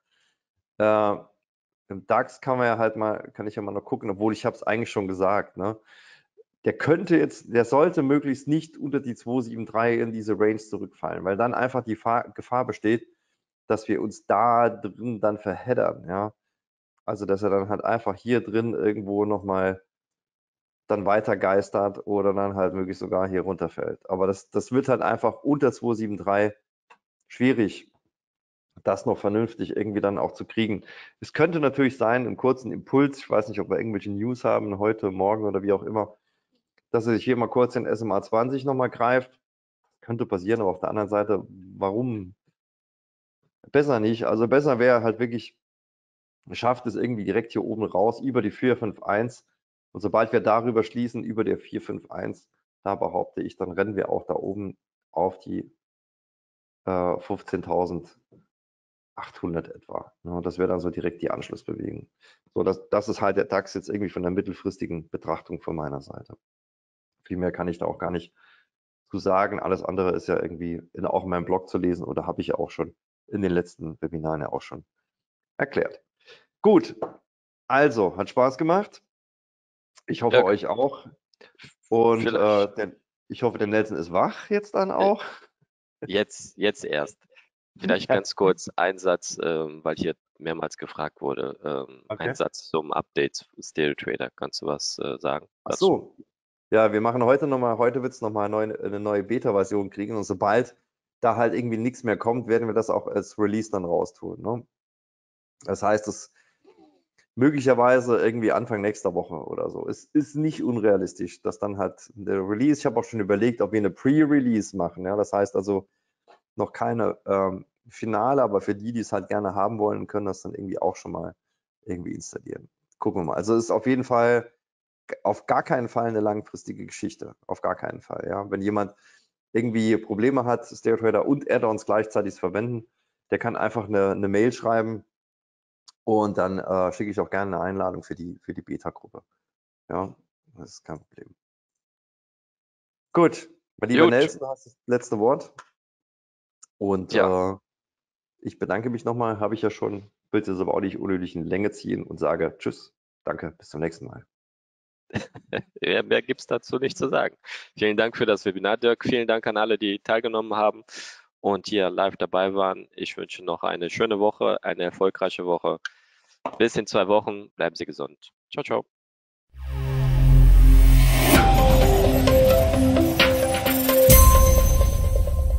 Im DAX kann ich ja mal noch gucken, obwohl ich habe es eigentlich schon gesagt, ne? Der sollte möglichst nicht unter die 273 in diese Range zurückfallen, weil dann einfach die Gefahr besteht, dass wir uns da drin dann verheddern, ja. Also, dass er dann halt einfach hier drin irgendwo nochmal dann weiter geistert oder dann halt möglichst sogar hier runterfällt. Aber das wird halt einfach unter 273 schwierig, das noch vernünftig irgendwie dann auch zu kriegen. Es könnte natürlich sein, im kurzen Impuls, ich weiß nicht, ob wir irgendwelche News haben, heute, morgen oder wie auch immer, dass er sich hier mal kurz den SMA 20 nochmal greift. Könnte passieren, aber auf der anderen Seite, warum besser nicht? Also besser wäre halt wirklich, schafft es irgendwie direkt hier oben raus über die 451. Und sobald wir darüber schließen, über der 451, da behaupte ich, dann rennen wir auch da oben auf die 15.800 etwa. Ja, das wäre dann so direkt die Anschlussbewegung. So, das ist halt der DAX jetzt irgendwie von der mittelfristigen Betrachtung von meiner Seite. Viel mehr kann ich da auch gar nicht zu sagen. Alles andere ist ja irgendwie auch in meinem Blog zu lesen oder habe ich ja auch schon in den letzten Webinaren ja auch schon erklärt. Gut, also hat Spaß gemacht. Ich hoffe Dirk, euch auch. Und vielleicht ich hoffe, der Nelson ist wach jetzt dann äh, auch. jetzt erst. Vielleicht Ja, ganz kurz ein Satz, weil hier mehrmals gefragt wurde. Ein okay. Satz zum Update Stereo Trader. Kannst du was sagen Ach dazu? so. Ja, wir machen heute wird es nochmal eine neue Beta-Version kriegen. Und sobald da halt irgendwie nichts mehr kommt, werden wir das auch als Release dann raustun. Ne? Das heißt, es möglicherweise irgendwie Anfang nächster Woche oder so. Es ist nicht unrealistisch, dass dann halt der Release, ich habe auch schon überlegt, ob wir eine Pre-Release machen. Ja? Das heißt also noch keine Finale, aber für die es halt gerne haben wollen, können das dann irgendwie auch schon mal irgendwie installieren. Gucken wir mal. Also es ist auf jeden Fall, auf gar keinen Fall eine langfristige Geschichte. Auf gar keinen Fall. Ja? Wenn jemand irgendwie Probleme hat, Stereo Trader und Add-ons gleichzeitig zu verwenden, der kann einfach eine Mail schreiben und dann schicke ich auch gerne eine Einladung für die Beta-Gruppe. Ja, das ist kein Problem. Gut, mein lieber Gut, Nelson, du hast das letzte Wort. Und ja, Ich bedanke mich nochmal, habe ich ja schon, will es aber auch nicht unnötig in Länge ziehen und sage Tschüss, danke, bis zum nächsten Mal. Ja, mehr gibt es dazu nicht zu sagen. Vielen Dank für das Webinar, Dirk. Vielen Dank an alle, die teilgenommen haben und hier live dabei waren. Ich wünsche noch eine schöne Woche, eine erfolgreiche Woche. Bis in 2 Wochen. Bleiben Sie gesund. Ciao, ciao.